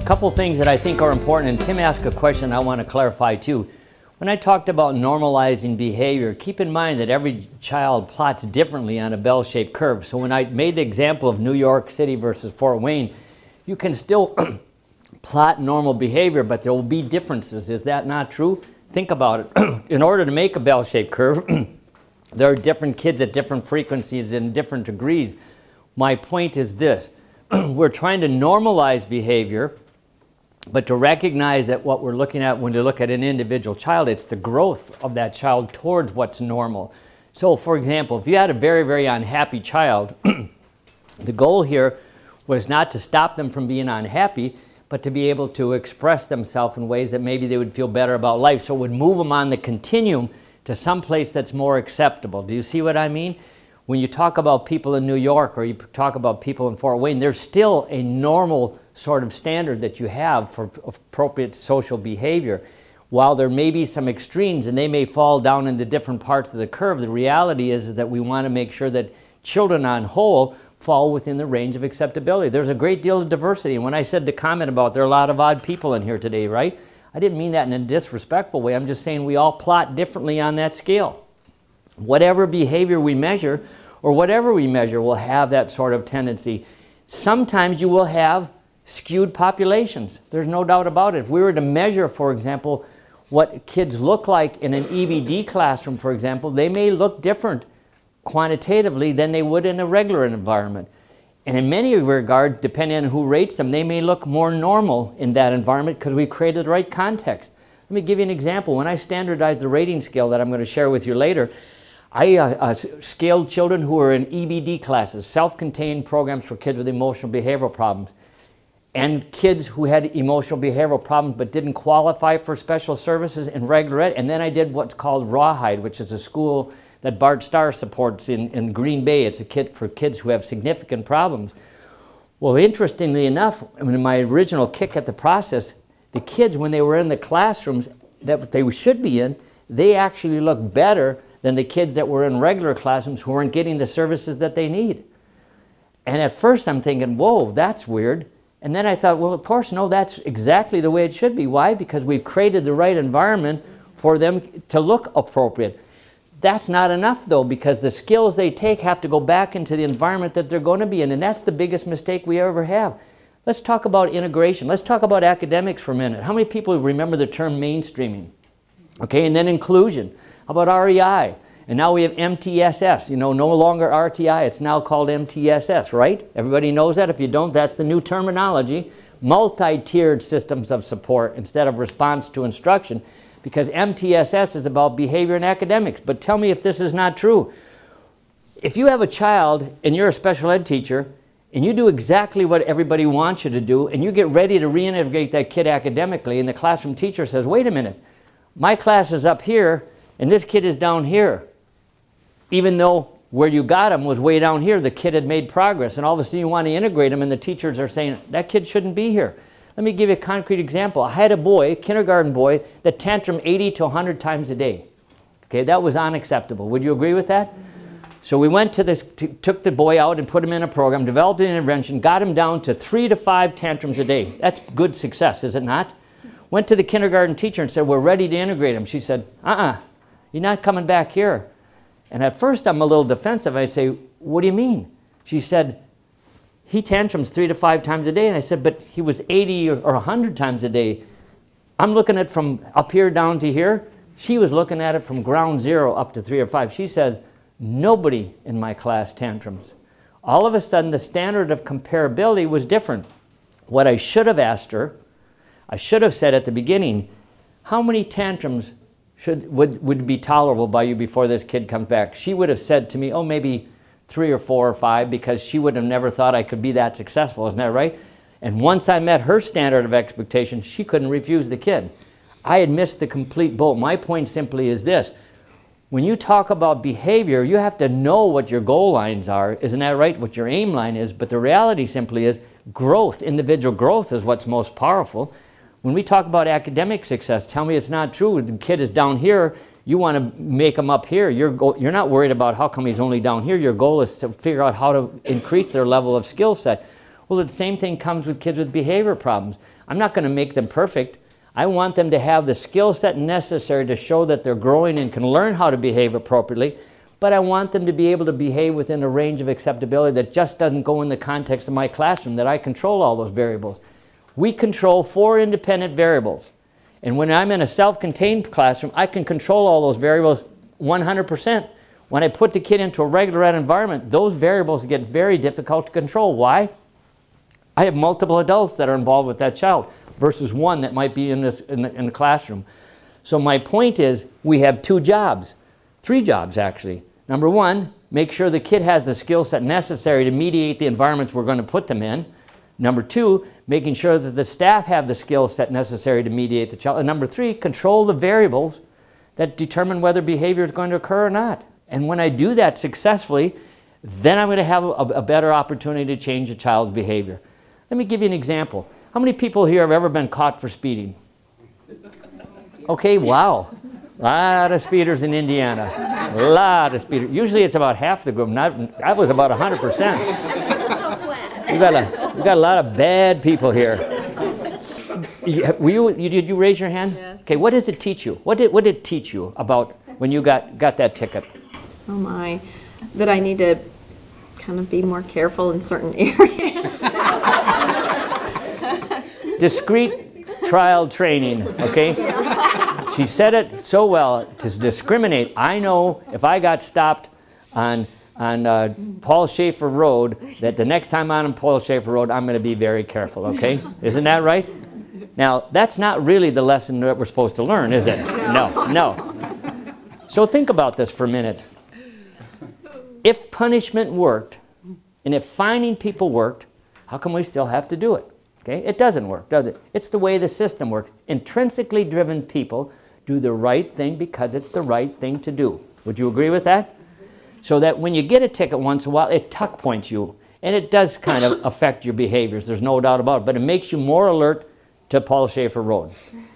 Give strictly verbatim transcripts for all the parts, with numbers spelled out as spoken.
couple things that I think are important, and Tim asked a question I want to clarify too. When I talked about normalizing behavior, keep in mind that every child plots differently on a bell-shaped curve. So when I made the example of New York City versus Fort Wayne, you can still plot normal behavior, but there will be differences. Is that not true? Think about it. In order to make a bell-shaped curve, there are different kids at different frequencies and different degrees. My point is this. We're trying to normalize behavior, but to recognize that what we're looking at when you look at an individual child, it's the growth of that child towards what's normal. So for example, if you had a very, very unhappy child, the goal here was not to stop them from being unhappy, but to be able to express themselves in ways that maybe they would feel better about life. So it would move them on the continuum to some place that's more acceptable. Do you see what I mean? When you talk about people in New York or you talk about people in Fort Wayne, there's still a normal sort of standard that you have for appropriate social behavior. While there may be some extremes and they may fall down into different parts of the curve, the reality is, is that we want to make sure that children on whole fall within the range of acceptability. There's a great deal of diversity. And when I said the comment about there are a lot of odd people in here today, right? I didn't mean that in a disrespectful way. I'm just saying we all plot differently on that scale. Whatever behavior we measure, or whatever we measure, will have that sort of tendency. Sometimes you will have skewed populations. There's no doubt about it. If we were to measure, for example, what kids look like in an E B D classroom, for example, they may look different quantitatively than they would in a regular environment. And in many regards, depending on who rates them, they may look more normal in that environment because we've created the right context. Let me give you an example. When I standardized the rating scale that I'm going to share with you later, I uh, uh, scaled children who were in E B D classes, self-contained programs for kids with emotional behavioral problems, and kids who had emotional behavioral problems but didn't qualify for special services in regular ed. And then I did what's called Rawhide, which is a school that Bart Starr supports in, in Green Bay. It's a kit for kids who have significant problems. Well, interestingly enough, in my original kick at the process, the kids, when they were in the classrooms that they should be in, they actually looked better than the kids that were in regular classrooms who weren't getting the services that they need. And at first I'm thinking, whoa, that's weird. And then I thought, well, of course, no, that's exactly the way it should be. Why? Because we've created the right environment for them to look appropriate. That's not enough, though, because the skills they take have to go back into the environment that they're going to be in, and that's the biggest mistake we ever have. Let's talk about integration. Let's talk about academics for a minute. How many people remember the term mainstreaming? Okay, and then inclusion. How about R E I? And now we have M T S S, you know, no longer R T I, it's now called M T S S, right? Everybody knows that. If you don't, that's the new terminology. Multi-tiered systems of support instead of response to instruction, because M T S S is about behavior and academics. But tell me if this is not true. If you have a child and you're a special ed teacher and you do exactly what everybody wants you to do and you get ready to reintegrate that kid academically, and the classroom teacher says, wait a minute, my class is up here and this kid is down here. Even though where you got him was way down here, the kid had made progress, and all of a sudden you want to integrate him and the teachers are saying, that kid shouldn't be here. Let me give you a concrete example. I had a boy, a kindergarten boy, that tantrum eighty to a hundred times a day. Okay, that was unacceptable. Would you agree with that? So we went to this, took the boy out and put him in a program, developed an intervention, got him down to three to five tantrums a day. That's good success, is it not? Went to the kindergarten teacher and said, we're ready to integrate him. She said, uh-uh, you're not coming back here. And at first I'm a little defensive. I say, what do you mean? She said, he tantrums three to five times a day. And I said, but he was eighty or a hundred times a day. I'm looking at it from up here down to here. She was looking at it from ground zero up to three or five. She says, nobody in my class tantrums. All of a sudden the standard of comparability was different. What I should have asked her, I should have said at the beginning, how many tantrums should, would, would be tolerable by you before this kid comes back? She would have said to me, oh, maybe three or four or five, because she would have never thought I could be that successful. Isn't that right? And once I met her standard of expectation, she couldn't refuse the kid. I had missed the complete boat. My point simply is this. When you talk about behavior, you have to know what your goal lines are. Isn't that right? What your aim line is. But the reality simply is growth, individual growth is what's most powerful. When we talk about academic success, tell me it's not true. The kid is down here. You want to make him up here. You're, go you're not worried about how come he's only down here. Your goal is to figure out how to increase their level of skill set. Well, the same thing comes with kids with behavior problems. I'm not going to make them perfect. I want them to have the skill set necessary to show that they're growing and can learn how to behave appropriately, but I want them to be able to behave within a range of acceptability that just doesn't go in the context of my classroom, that I control all those variables. We control four independent variables. And when I'm in a self-contained classroom, I can control all those variables one hundred percent. When I put the kid into a regular ed environment, those variables get very difficult to control. Why? I have multiple adults that are involved with that child versus one that might be in, this, in, the, in the classroom. So my point is, we have two jobs, three jobs actually. Number one, make sure the kid has the skill set necessary to mediate the environments we're going to put them in. Number two, making sure that the staff have the skill set necessary to mediate the child. And number three, control the variables that determine whether behavior is going to occur or not. And when I do that successfully, then I'm going to have a, a better opportunity to change a child's behavior. Let me give you an example. How many people here have ever been caught for speeding? Okay, wow. A lot of speeders in Indiana. A lot of speeders. Usually it's about half the group. Not, I was about one hundred percent. We've got, a, we've got a lot of bad people here. You, were you, you, did you raise your hand? Yes. Okay, what does it teach you? What did, what did it teach you about when you got, got that ticket? Oh my, that I need to kind of be more careful in certain areas. Discrete trial training, okay? She said it so well, to discriminate. I know if I got stopped on, on uh, Paul Schaefer Road, that the next time I'm on Paul Schaefer Road, I'm going to be very careful, okay? Isn't that right? Now, that's not really the lesson that we're supposed to learn, is it? No, no. So think about this for a minute. If punishment worked, and if fining people worked, how come we still have to do it? Okay? It doesn't work, does it? It's the way the system works. Intrinsically driven people do the right thing because it's the right thing to do. Would you agree with that? So that when you get a ticket once in a while, it tuck points you. And it does kind of affect your behaviors, there's no doubt about it. But it makes you more alert to Paul Schaefer Road.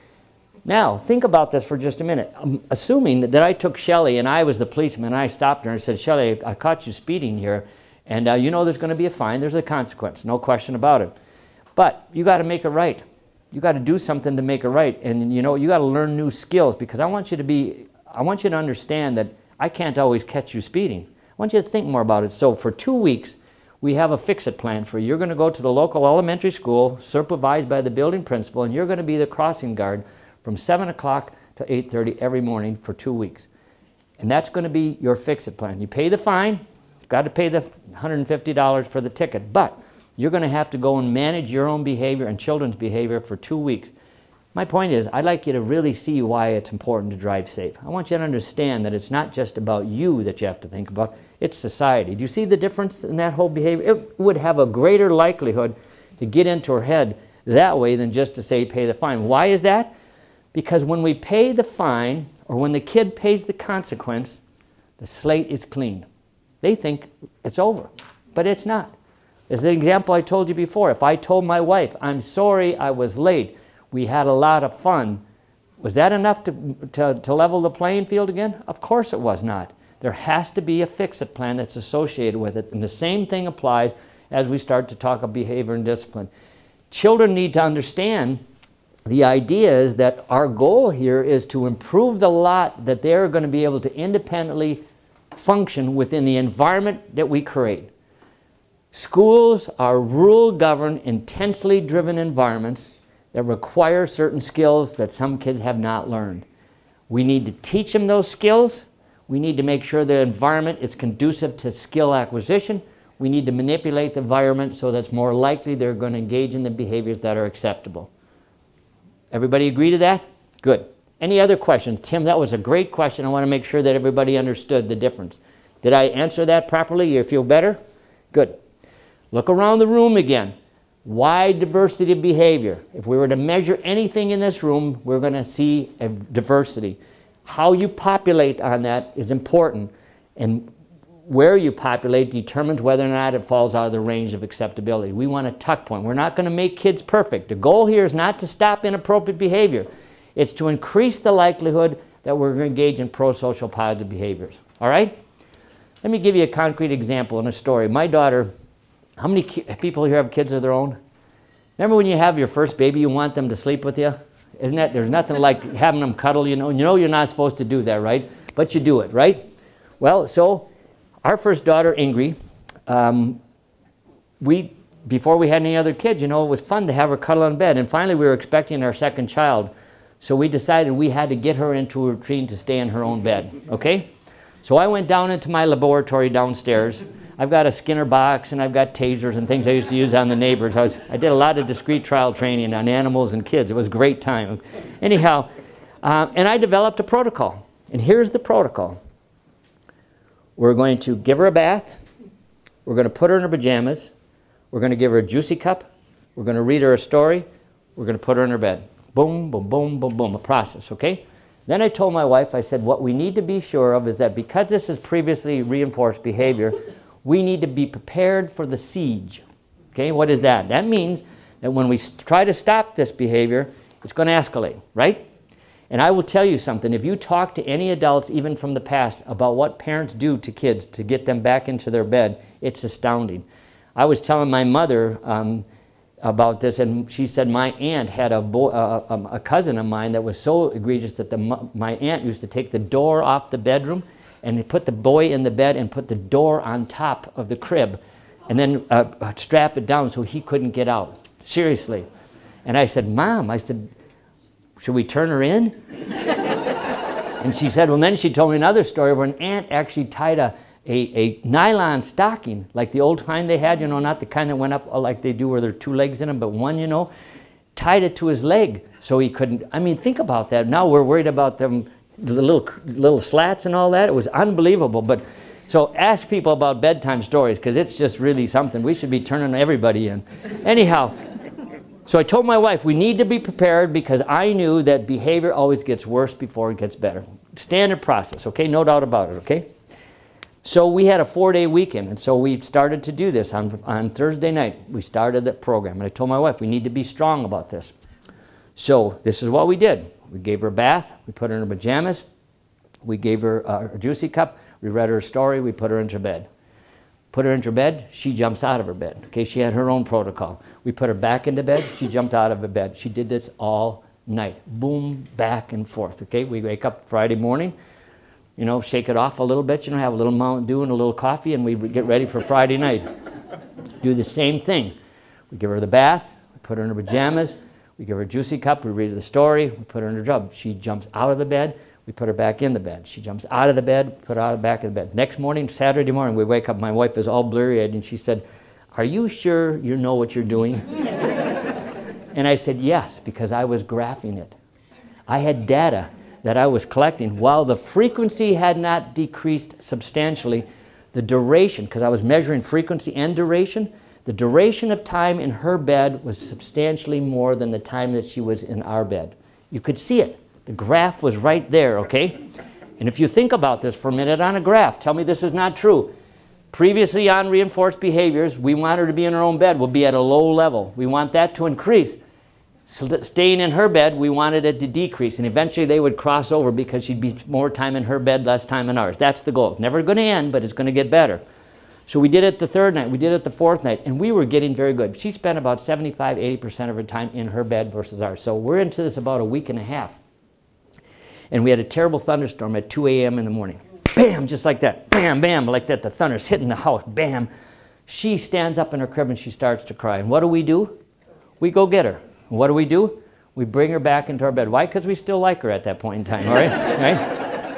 Now, think about this for just a minute. Um, assuming that, that I took Shelley and I was the policeman and I stopped her and said, Shelley, I caught you speeding here, and uh, you know there's going to be a fine, there's a consequence, no question about it. But you got to make it right. You got to do something to make it right. And you know, you got to learn new skills, because I want you to be, I want you to understand that I can't always catch you speeding. I want you to think more about it. So for two weeks, we have a fix-it plan for you. You're going to go to the local elementary school, supervised by the building principal, and you're going to be the crossing guard from seven o'clock to eight thirty every morning for two weeks. And that's going to be your fix-it plan. You pay the fine, you've got to pay the one hundred fifty dollars for the ticket, but you're going to have to go and manage your own behavior and children's behavior for two weeks. My point is, I'd like you to really see why it's important to drive safe. I want you to understand that it's not just about you that you have to think about, it's society. Do you see the difference in that whole behavior? It would have a greater likelihood to get into her head that way than just to say pay the fine. Why is that? Because when we pay the fine, or when the kid pays the consequence, the slate is clean. They think it's over, but it's not. As the example I told you before, if I told my wife, I'm sorry I was late, we had a lot of fun, was that enough to, to, to level the playing field again? Of course it was not. There has to be a fix-it plan that's associated with it, and the same thing applies as we start to talk of behavior and discipline. Children need to understand the idea is that our goal here is to improve the lot that they're going to be able to independently function within the environment that we create. Schools are rule-governed, intensely driven environments that require certain skills that some kids have not learned. We need to teach them those skills. We need to make sure the environment is conducive to skill acquisition. We need to manipulate the environment so that's more likely they're going to engage in the behaviors that are acceptable. Everybody agree to that? Good. Any other questions? Tim, that was a great question. I want to make sure that everybody understood the difference. Did I answer that properly? You feel better? Good. Look around the room again. Wide diversity of behavior. If we were to measure anything in this room, we're going to see a diversity. How you populate on that is important, and where you populate determines whether or not it falls out of the range of acceptability. We want a tuck point. We're not going to make kids perfect. The goal here is not to stop inappropriate behavior. It's to increase the likelihood that we're going to engage in pro-social positive behaviors. All right? Let me give you a concrete example and a story. My daughter, how many people here have kids of their own? Remember when you have your first baby, you want them to sleep with you? Isn't that, there's nothing like having them cuddle, you know. You know you're not supposed to do that, right? But you do it, right? Well, so our first daughter, Ingrid, um, we, before we had any other kids, you know, it was fun to have her cuddle in bed. And finally, we were expecting our second child. So we decided we had to get her into a routine to stay in her own bed, okay? So I went down into my laboratory downstairs. I've got a Skinner box, and I've got tasers and things I used to use on the neighbors. I, was, I did a lot of discrete trial training on animals and kids. It was a great time. Anyhow, um, and I developed a protocol. And here's the protocol. We're going to give her a bath. We're going to put her in her pajamas. We're going to give her a juicy cup. We're going to read her a story. We're going to put her in her bed. Boom, boom, boom, boom, boom, a process, okay? Then I told my wife, I said, what we need to be sure of is that because this is previously reinforced behavior, we need to be prepared for the siege. Okay, what is that? That means that when we try to stop this behavior, it's going to escalate, right? And I will tell you something. If you talk to any adults, even from the past, about what parents do to kids to get them back into their bed, it's astounding. I was telling my mother um, about this, and she said my aunt had a, boy, uh, a cousin of mine that was so egregious that the, my aunt used to take the door off the bedroom and put the boy in the bed and put the door on top of the crib and then uh, strap it down so he couldn't get out. Seriously. And I said, Mom, I said, should we turn her in? And she said, well, then she told me another story where an aunt actually tied a, a, a nylon stocking, like the old kind they had, you know, not the kind that went up like they do where there are two legs in them, but one, you know, tied it to his leg so he couldn't. I mean, think about that. Now we're worried about them, the little, little slats and all that. It was unbelievable. But so ask people about bedtime stories, because it's just really something. We should be turning everybody in. Anyhow, so I told my wife, we need to be prepared, because I knew that behavior always gets worse before it gets better. Standard process, okay? No doubt about it, okay? So we had a four-day weekend, and so we started to do this on, on Thursday night. We started the program, and I told my wife, we need to be strong about this. So this is what we did. We gave her a bath. We put her in her pajamas. We gave her uh, a juicy cup. We read her a story. We put her into bed. Put her into bed. She jumps out of her bed. Okay, she had her own protocol. We put her back into bed. She jumped out of her bed. She did this all night. Boom, back and forth. Okay, we wake up Friday morning. You know, shake it off a little bit. You know, have a little Mountain Dew and a little coffee, and we get ready for Friday night. Do the same thing. We give her the bath. We put her in her pajamas. We give her a juicy cup, we read her the story, we put her in her tub. She jumps out of the bed, we put her back in the bed. She jumps out of the bed, put her out back in the bed. Next morning, Saturday morning, we wake up, my wife is all blurry-eyed, and she said, are you sure you know what you're doing? And I said, yes, because I was graphing it. I had data that I was collecting. While the frequency had not decreased substantially, the duration, because I was measuring frequency and duration, the duration of time in her bed was substantially more than the time that she was in our bed. You could see it. The graph was right there, okay? And if you think about this for a minute on a graph, tell me this is not true. Previously on reinforced behaviors, we want her to be in her own bed, will be at a low level. We want that to increase. So staying in her bed, we wanted it to decrease, and eventually they would cross over because she'd be more time in her bed, less time in ours. That's the goal. It's never going to end, but it's going to get better. So we did it the third night, we did it the fourth night, and we were getting very good. She spent about seventy-five, eighty percent of her time in her bed versus ours. So we're into this about a week and a half. And we had a terrible thunderstorm at two A M in the morning. Bam, just like that. Bam, bam, like that. The thunder's hitting the house. Bam. She stands up in her crib and she starts to cry. And what do we do? We go get her. And what do we do? We bring her back into our bed. Why? Because we still like her at that point in time, all right? Right?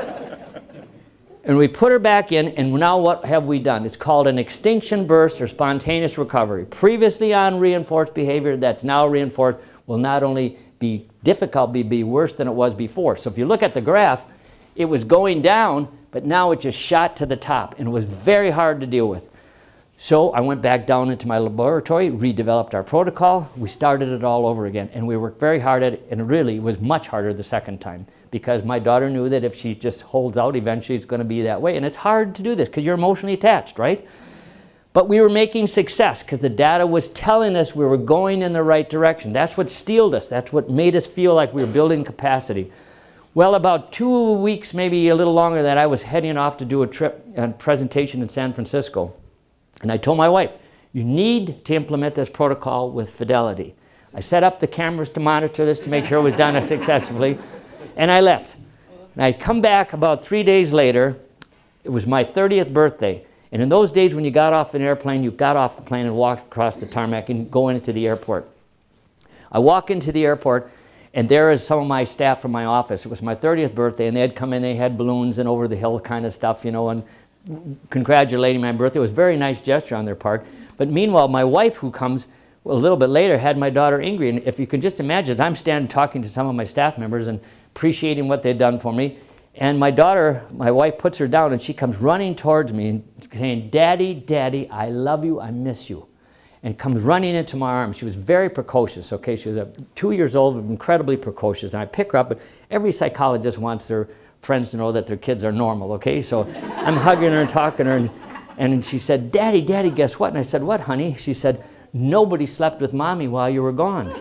And we put her back in, and now what have we done? It's called an extinction burst or spontaneous recovery. Previously on reinforced behavior that's now reinforced will not only be difficult, but be worse than it was before. So if you look at the graph, it was going down, but now it just shot to the top, and it was very hard to deal with. So I went back down into my laboratory, redeveloped our protocol, we started it all over again, and we worked very hard at it, and really it was much harder the second time, because my daughter knew that if she just holds out, eventually it's going to be that way, and it's hard to do this because you're emotionally attached, right? But we were making success because the data was telling us we were going in the right direction. That's what steeled us. That's what made us feel like we were building capacity. Well, about two weeks, maybe a little longer, that I was heading off to do a trip, a presentation in San Francisco. And I told my wife, you need to implement this protocol with fidelity. I set up the cameras to monitor this to make sure it was done successfully, and I left. And I come back about three days later. It was my thirtieth birthday. And in those days when you got off an airplane, you got off the plane and walked across the tarmac and go into the airport. I walk into the airport, and there is some of my staff from my office. It was my thirtieth birthday, and they had come in, they had balloons and over the hill kind of stuff, you know, and congratulating my birthday. It was a very nice gesture on their part. But meanwhile, my wife, who comes a little bit later, had my daughter Ingrid. And if you can just imagine, I'm standing talking to some of my staff members and appreciating what they'd done for me. And my daughter, my wife, puts her down, and she comes running towards me and saying, "Daddy, Daddy, I love you, I miss you." And comes running into my arms. She was very precocious, okay? She was a, two years old, incredibly precocious. And I pick her up, but every psychologist wants their friends to know that their kids are normal, okay? So I'm hugging her and talking to her, and, and she said, "Daddy, Daddy, guess what?" And I said, "What, honey?" She said, "Nobody slept with Mommy while you were gone."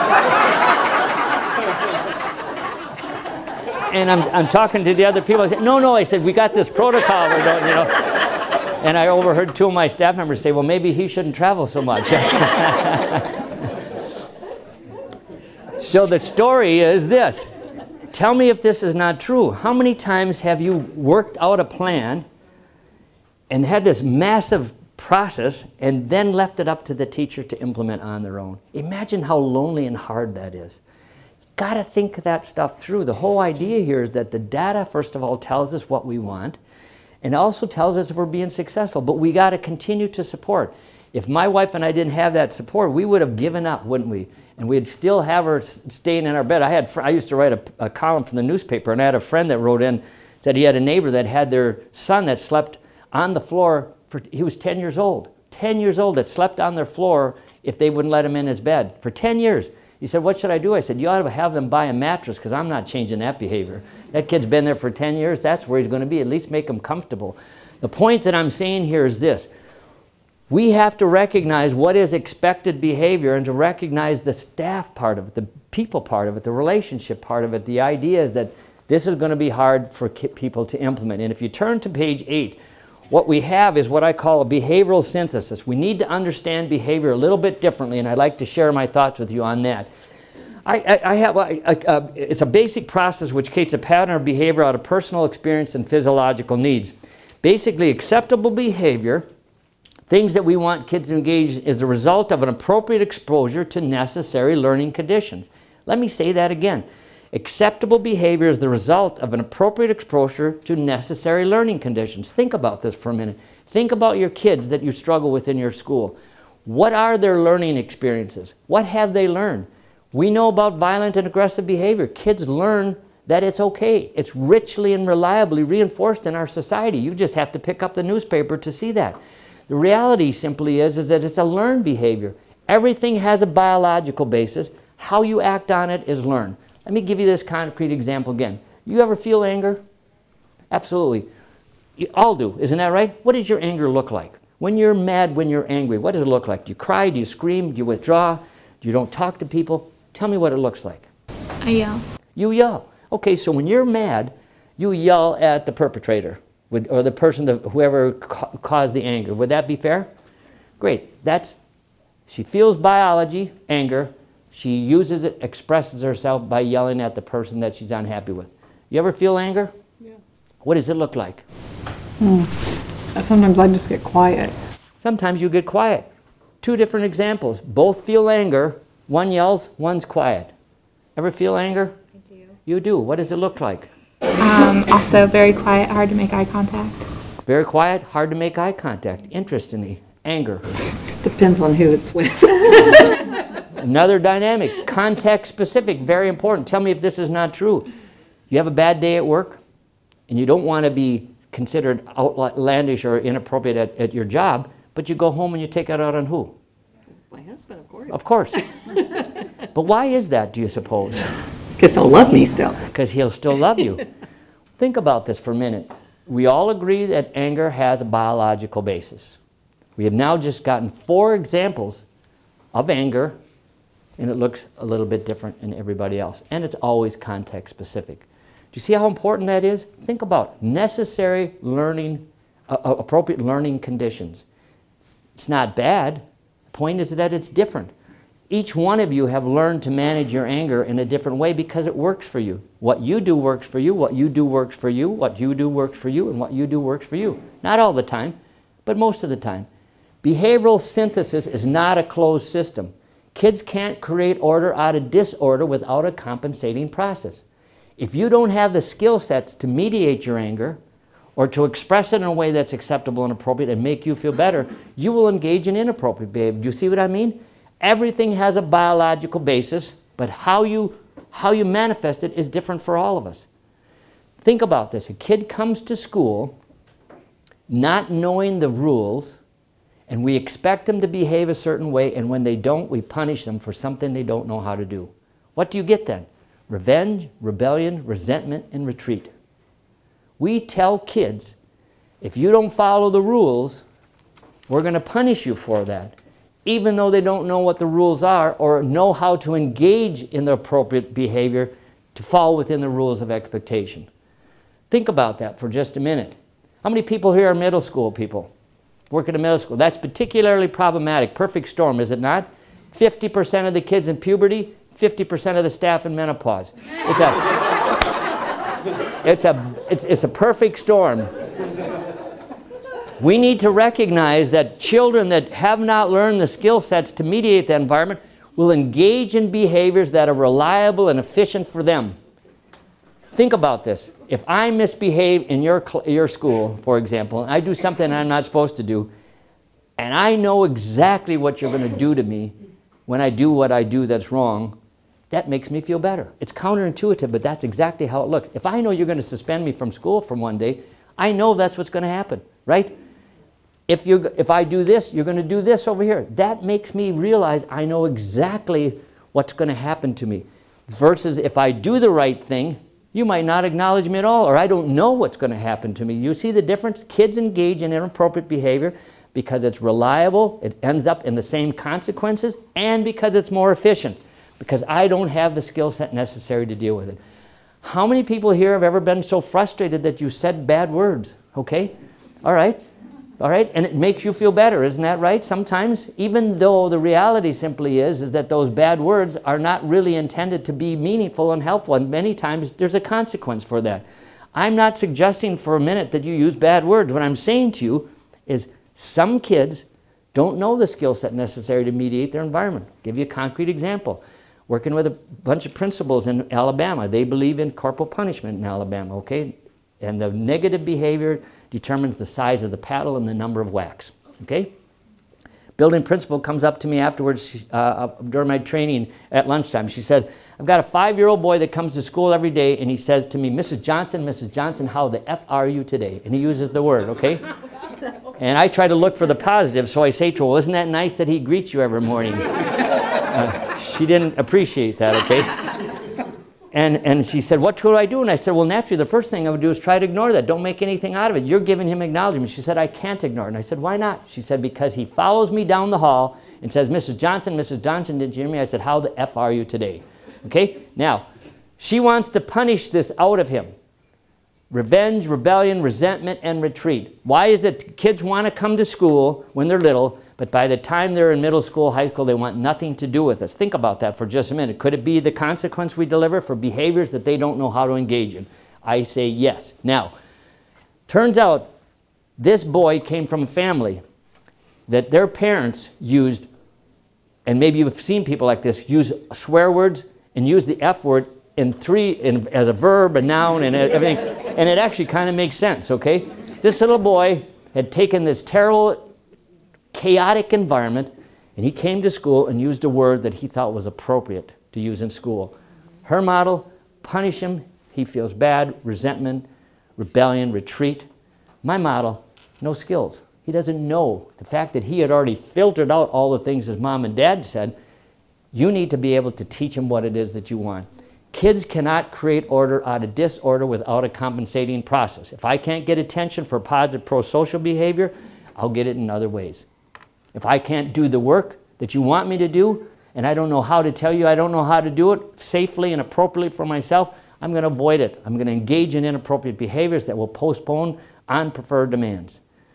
And I'm, I'm talking to the other people. I said, no, no. I said, we got this protocol. We're doing, you know. And I overheard two of my staff members say, well, maybe he shouldn't travel so much. So the story is this. Tell me if this is not true. How many times have you worked out a plan and had this massive process and then left it up to the teacher to implement on their own? Imagine how lonely and hard that is. Got to think that stuff through. The whole idea here is that the data, first of all, tells us what we want, and also tells us if we're being successful. But we got to continue to support. If my wife and I didn't have that support, we would have given up, wouldn't we? And we'd still have her staying in our bed. I had, I used to write a, a column from the newspaper, and I had a friend that wrote in, said he had a neighbor that had their son that slept on the floor. For, he was ten years old. ten years old that slept on their floor if they wouldn't let him in his bed for ten years. He said, what should I do? I said, you ought to have them buy a mattress, because I'm not changing that behavior. That kid's been there for ten years. That's where he's going to be. At least make him comfortable. The point that I'm saying here is this. We have to recognize what is expected behavior and to recognize the staff part of it, the people part of it, the relationship part of it. The idea is that this is going to be hard for people to implement. And if you turn to page eight, what we have is what I call a behavioral synthesis. We need to understand behavior a little bit differently, and I'd like to share my thoughts with you on that. I, I, I have a, a, a, it's a basic process which creates a pattern of behavior out of personal experience and physiological needs. Basically, acceptable behavior, things that we want kids to engage in, is the result of an appropriate exposure to necessary learning conditions. Let me say that again. Acceptable behavior is the result of an appropriate exposure to necessary learning conditions. Think about this for a minute. Think about your kids that you struggle with in your school. What are their learning experiences? What have they learned? We know about violent and aggressive behavior. Kids learn that it's okay. It's richly and reliably reinforced in our society. You just have to pick up the newspaper to see that. The reality simply is, is that it's a learned behavior. Everything has a biological basis. How you act on it is learned. Let me give you this concrete example again. You ever feel anger? Absolutely. You all do, isn't that right? What does your anger look like? When you're mad, when you're angry, what does it look like? Do you cry? Do you scream? Do you withdraw? Do you don't talk to people? Tell me what it looks like. I yell. You yell. Okay, so when you're mad, you yell at the perpetrator or the person, that, whoever ca caused the anger. Would that be fair? Great. That's, she feels biology, anger. She uses it, expresses herself by yelling at the person that she's unhappy with. You ever feel anger? Yes. What does it look like? Mm. Sometimes I just get quiet. Sometimes you get quiet. Two different examples. Both feel anger. One yells, one's quiet. Ever feel anger? I do. You do. What does it look like? Um, also very quiet, hard to make eye contact. Very quiet, hard to make eye contact. Interestingly, anger. Depends on who it's with. Another dynamic, context specific, very important. Tell me if this is not true. You have a bad day at work and you don't want to be considered outlandish or inappropriate at, at your job, but you go home and you take it out on who? My husband, of course. Of course. But why is that, do you suppose? Because he'll love me still. Because he'll still love you. Think about this for a minute. We all agree that anger has a biological basis. We have now just gotten four examples of anger, and it looks a little bit different in everybody else. And it's always context specific. Do you see how important that is? Think about necessary learning, uh, appropriate learning conditions. It's not bad. The point is that it's different. Each one of you have learned to manage your anger in a different way because it works for you. What you do works for you, what you do works for you, what you do works for you, and what you do works for you. Not all the time, but most of the time. Behavioral synthesis is not a closed system. Kids can't create order out of disorder without a compensating process. If you don't have the skill sets to mediate your anger or to express it in a way that's acceptable and appropriate and make you feel better, you will engage in inappropriate behavior. Do you see what I mean? Everything has a biological basis, but how you, how you manifest it is different for all of us. Think about this. A kid comes to school not knowing the rules, and we expect them to behave a certain way, and when they don't, we punish them for something they don't know how to do. What do you get then? Revenge, rebellion, resentment, and retreat. We tell kids, if you don't follow the rules, we're going to punish you for that, even though they don't know what the rules are or know how to engage in the appropriate behavior to fall within the rules of expectation. Think about that for just a minute. How many people here are middle school people? Work at a middle school. That's particularly problematic. Perfect storm, is it not? fifty percent of the kids in puberty, fifty percent of the staff in menopause. It's a, it's a, it's, it's a perfect storm. We need to recognize that children that have not learned the skill sets to mediate that environment will engage in behaviors that are reliable and efficient for them. Think about this. If I misbehave in your, your school, for example, and I do something I'm not supposed to do, and I know exactly what you're going to do to me when I do what I do that's wrong, that makes me feel better. It's counterintuitive, but that's exactly how it looks. If I know you're going to suspend me from school for one day, I know that's what's going to happen, right? If, you're, if I do this, you're going to do this over here. That makes me realize I know exactly what's going to happen to me. Versus if I do the right thing, you might not acknowledge me at all, or I don't know what's going to happen to me. You see the difference? Kids engage in inappropriate behavior because it's reliable, it ends up in the same consequences, and because it's more efficient, because I don't have the skill set necessary to deal with it. How many people here have ever been so frustrated that you said bad words? Okay? All right. All right? And it makes you feel better, isn't that right? Sometimes, even though the reality simply is, is that those bad words are not really intended to be meaningful and helpful, and many times there's a consequence for that. I'm not suggesting for a minute that you use bad words. What I'm saying to you is some kids don't know the skill set necessary to mediate their environment. I'll give you a concrete example. Working with a bunch of principals in Alabama, they believe in corporal punishment in Alabama, okay? And the negative behavior determines the size of the paddle and the number of whacks, okay? Building principal comes up to me afterwards uh, during my training at lunchtime. She said, I've got a five-year-old boy that comes to school every day, and he says to me, Missus Johnson, Missus Johnson, how the F are you today? And he uses the word, okay? And I try to look for the positive, so I say to her, well, isn't that nice that he greets you every morning? Uh, she didn't appreciate that, okay? And, and she said, what should I do? And I said, well, naturally, the first thing I would do is try to ignore that. Don't make anything out of it. You're giving him acknowledgement. She said, I can't ignore it. And I said, why not? She said, because he follows me down the hall and says, Missus Johnson, Missus Johnson, did you hear me? I said, how the F are you today? Okay? Now, she wants to punish this out of him. Revenge, rebellion, resentment, and retreat. Why is it kids want to come to school when they're little, but by the time they're in middle school, high school, they want nothing to do with us? Think about that for just a minute. Could it be the consequence we deliver for behaviors that they don't know how to engage in? I say yes. Now, turns out this boy came from a family that their parents used, and maybe you've seen people like this, use swear words and use the F word in three, in, as a verb, a noun, and everything. And it actually kind of makes sense, okay? This little boy had taken this terrible, chaotic environment, and he came to school and used a word that he thought was appropriate to use in school. Her model, punish him, he feels bad, resentment, rebellion, retreat. My model, no skills. He doesn't know. The fact that he had already filtered out all the things his mom and dad said, you need to be able to teach him what it is that you want. Kids cannot create order out of disorder without a compensating process. If I can't get attention for positive pro-social behavior, I'll get it in other ways. If I can't do the work that you want me to do, and I don't know how to tell you I don't know how to do it safely and appropriately for myself, I'm going to avoid it. I'm going to engage in inappropriate behaviors that will postpone unpreferred demands.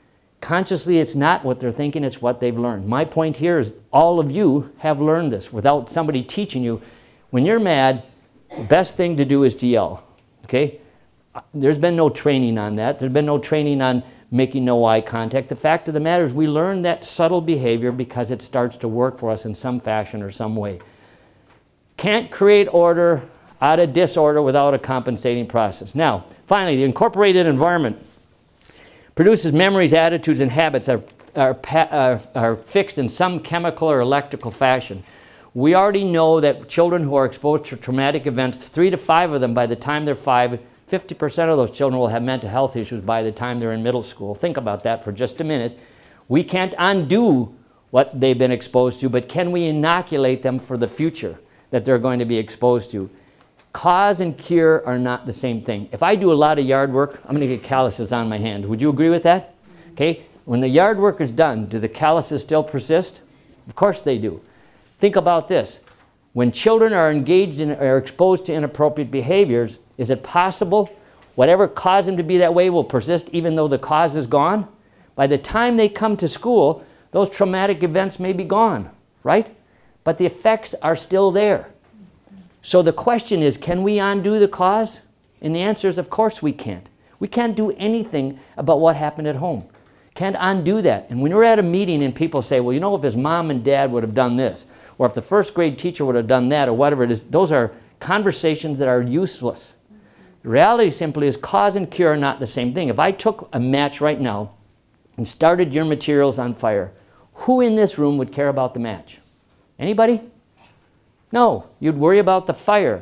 Consciously, it's not what they're thinking, it's what they've learned. My point here is all of you have learned this without somebody teaching you. When you're mad, the best thing to do is to yell, okay? There's been no training on that. There's been no training on making no eye contact. The fact of the matter is we learn that subtle behavior because it starts to work for us in some fashion or some way. Can't create order out of disorder without a compensating process. Now, finally, the incorporated environment produces memories, attitudes, and habits that are, are, are fixed in some chemical or electrical fashion. We already know that children who are exposed to traumatic events, three to five of them by the time they're five, fifty percent of those children will have mental health issues by the time they're in middle school. Think about that for just a minute. We can't undo what they've been exposed to, but can we inoculate them for the future that they're going to be exposed to? Cause and cure are not the same thing. If I do a lot of yard work, I'm going to get calluses on my hands. Would you agree with that? Okay. When the yard work is done, do the calluses still persist? Of course they do. Think about this. When children are engaged in or exposed to inappropriate behaviors, is it possible whatever caused them to be that way will persist even though the cause is gone? By the time they come to school, those traumatic events may be gone, right? But the effects are still there. So the question is, can we undo the cause? And the answer is, of course we can't. We can't do anything about what happened at home. Can't undo that. And when you're at a meeting and people say, well, you know, if his mom and dad would have done this, or if the first grade teacher would have done that, or whatever it is, those are conversations that are useless. The reality simply is cause and cure are not the same thing. If I took a match right now and started your materials on fire, who in this room would care about the match? Anybody? No, you'd worry about the fire.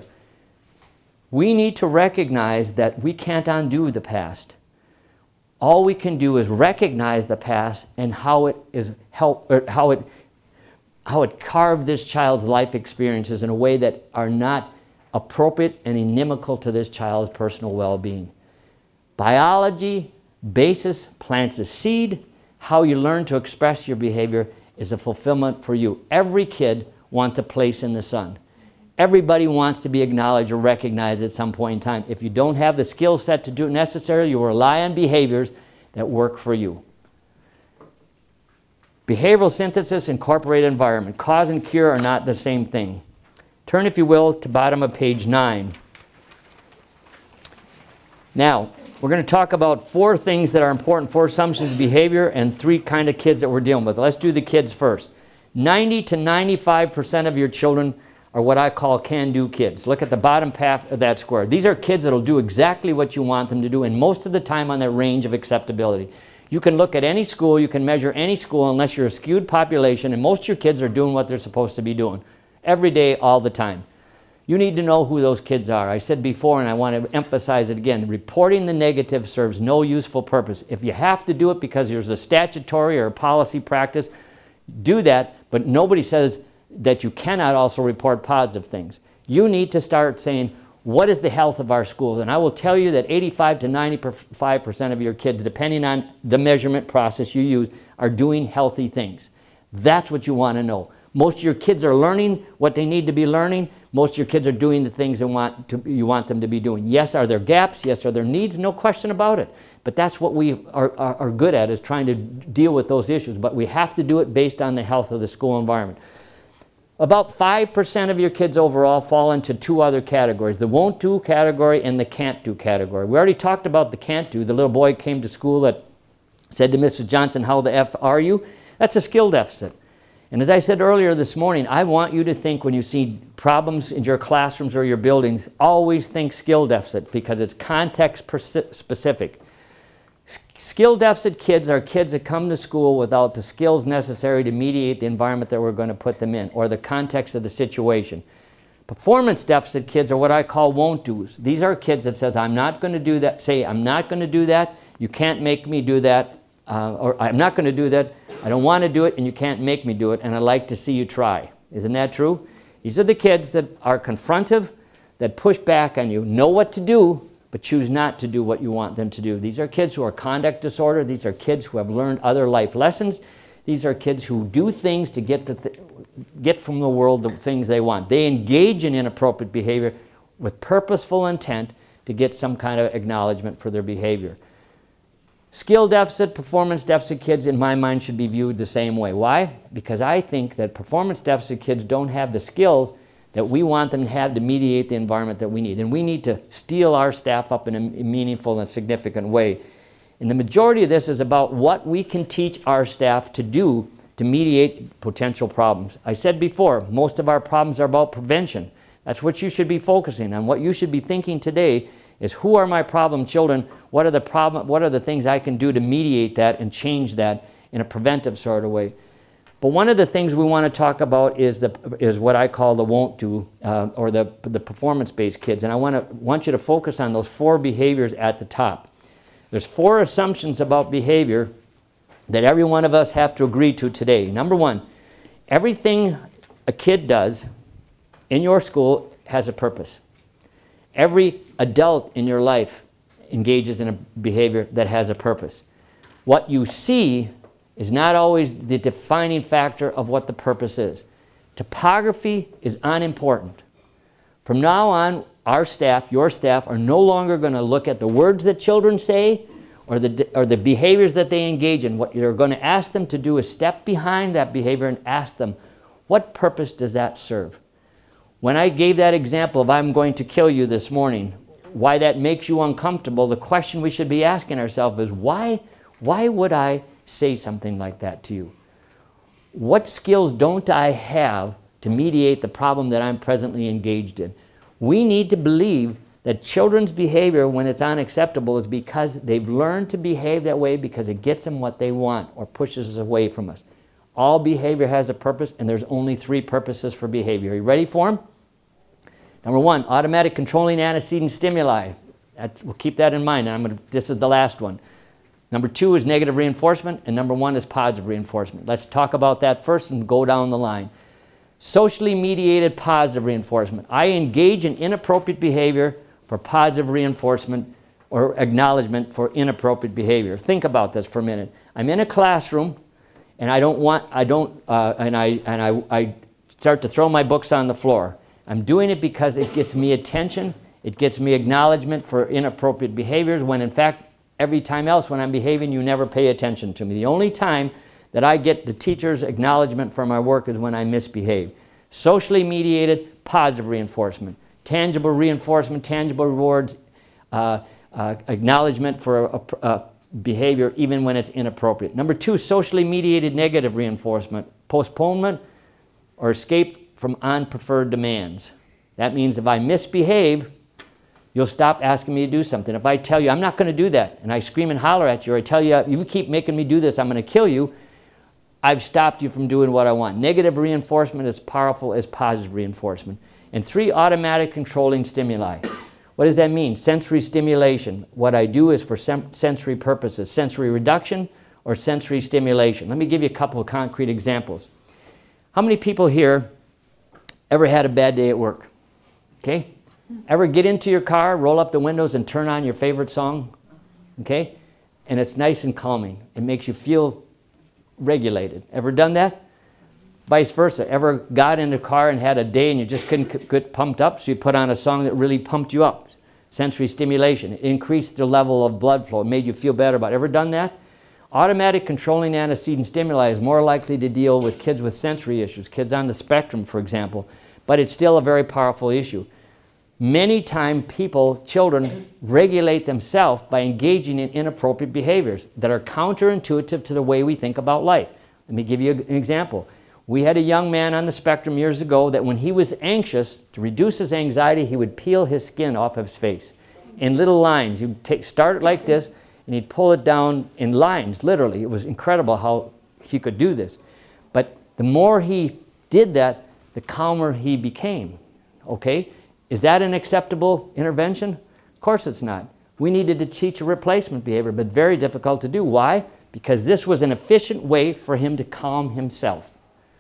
We need to recognize that we can't undo the past. All we can do is recognize the past and how it is help, or how it, how it carved this child's life experiences in a way that are not appropriate and inimical to this child's personal well-being. Biology, basis, plants a seed. How you learn to express your behavior is a fulfillment for you. Every kid wants a place in the sun. Everybody wants to be acknowledged or recognized at some point in time. If you don't have the skill set to do it necessarily, you rely on behaviors that work for you. Behavioral synthesis, incorporated environment. Cause and cure are not the same thing. Turn, if you will, to bottom of page nine. Now, we're going to talk about four things that are important, four assumptions of behavior, and three kind of kids that we're dealing with. Let's do the kids first. ninety to ninety-five percent of your children are what I call can-do kids. Look at the bottom half of that square. These are kids that will do exactly what you want them to do, and most of the time on their range of acceptability. You can look at any school, you can measure any school unless you're a skewed population, and most of your kids are doing what they're supposed to be doing. Every day, all the time. You need to know who those kids are. I said before, and I want to emphasize it again, reporting the negative serves no useful purpose. If you have to do it because there's a statutory or a policy practice, do that, but nobody says that you cannot also report positive things. You need to start saying, what is the health of our schools? And I will tell you that eighty-five to ninety-five percent of your kids, depending on the measurement process you use, are doing healthy things. That's what you want to know. Most of your kids are learning what they need to be learning. Most of your kids are doing the things they want to, you want them to be doing. Yes, are there gaps? Yes, are there needs? No question about it. But that's what we are, are, are good at, is trying to deal with those issues. But we have to do it based on the health of the school environment. About five percent of your kids overall fall into two other categories, the won't do category and the can't do category. We already talked about the can't do. The little boy came to school that said to Missus Johnson, how the F are you? That's a skill deficit. And as I said earlier this morning, I want you to think when you see problems in your classrooms or your buildings, always think skill deficit because it's context specific. Skill deficit kids are kids that come to school without the skills necessary to mediate the environment that we're going to put them in or the context of the situation. Performance deficit kids are what I call won't do's. These are kids that says, I'm not going to do that. Say, I'm not going to do that. You can't make me do that. Uh, or I'm not going to do that. I don't want to do it and you can't make me do it, and I'd like to see you try. Isn't that true? These are the kids that are confrontive, that push back on you, know what to do, but choose not to do what you want them to do. These are kids who are conduct disorder. These are kids who have learned other life lessons. These are kids who do things to get, the th get from the world the things they want. They engage in inappropriate behavior with purposeful intent to get some kind of acknowledgement for their behavior. Skill deficit, performance deficit kids, in my mind, should be viewed the same way. Why? Because I think that performance deficit kids don't have the skills that we want them to have to mediate the environment that we need. And we need to steel our staff up in a meaningful and significant way. And the majority of this is about what we can teach our staff to do to mediate potential problems. I said before, most of our problems are about prevention. That's what you should be focusing on. What you should be thinking today is, who are my problem children? What are the problem, what are the things I can do to mediate that and change that in a preventive sort of way? But one of the things we want to talk about is, the, is what I call the won't do, uh, or the, the performance-based kids. And I want, to, want you to focus on those four behaviors at the top. There's four assumptions about behavior that every one of us have to agree to today. Number one, everything a kid does in your school has a purpose. Every adult in your life engages in a behavior that has a purpose. What you see is not always the defining factor of what the purpose is. Topography is unimportant. From now on, our staff, your staff, are no longer going to look at the words that children say or the, or the behaviors that they engage in. What you're going to ask them to do is step behind that behavior and ask them, what purpose does that serve? When I gave that example of, I'm going to kill you this morning, why that makes you uncomfortable, the question we should be asking ourselves is, why, why would I say something like that to you? What skills don't I have to mediate the problem that I'm presently engaged in? We need to believe that children's behavior, when it's unacceptable, is because they've learned to behave that way because it gets them what they want or pushes us away from us. All behavior has a purpose, and there's only three purposes for behavior. Are you ready for them? Number one, automatic controlling antecedent stimuli. That's, we'll keep that in mind. I'm gonna, this is the last one. Number two is negative reinforcement, and number one is positive reinforcement. Let's talk about that first and go down the line. Socially mediated positive reinforcement. I engage in inappropriate behavior for positive reinforcement or acknowledgement for inappropriate behavior. Think about this for a minute. I'm in a classroom, and I don't want, I don't, uh, and I, and I, I start to throw my books on the floor. I'm doing it because it gets me attention, it gets me acknowledgement for inappropriate behaviors, when in fact, every time else when I'm behaving, you never pay attention to me. The only time that I get the teacher's acknowledgement for my work is when I misbehave. Socially mediated positive reinforcement. Tangible reinforcement, tangible rewards, uh, uh, acknowledgement for a, a, a behavior even when it's inappropriate. Number two, socially mediated negative reinforcement. Postponement or escape from unpreferred demands. That means if I misbehave, you'll stop asking me to do something. If I tell you, I'm not going to do that, and I scream and holler at you, or I tell you, you keep making me do this, I'm going to kill you, I've stopped you from doing what I want. Negative reinforcement is powerful as positive reinforcement. And three, automatic controlling stimuli. What does that mean? Sensory stimulation. What I do is for sem sensory purposes. Sensory reduction or sensory stimulation. Let me give you a couple of concrete examples. How many people here ever had a bad day at work? Okay? Ever get into your car, roll up the windows, and turn on your favorite song? Okay? And it's nice and calming. It makes you feel regulated. Ever done that? Vice versa. Ever got in the car and had a day and you just couldn't get pumped up, so you put on a song that really pumped you up? Sensory stimulation. It increased the level of blood flow. It made you feel better about it. Ever done that? Automatic controlling antecedent stimuli is more likely to deal with kids with sensory issues, kids on the spectrum, for example, but it's still a very powerful issue. Many times people, children, regulate themselves by engaging in inappropriate behaviors that are counterintuitive to the way we think about life. Let me give you an example. We had a young man on the spectrum years ago that when he was anxious, to reduce his anxiety, he would peel his skin off of his face in little lines. He would take, start it like this, and he'd pull it down in lines, literally. It was incredible how he could do this. But the more he did that, the calmer he became, okay? Is that an acceptable intervention? Of course it's not. We needed to teach a replacement behavior, but very difficult to do. Why? Because this was an efficient way for him to calm himself.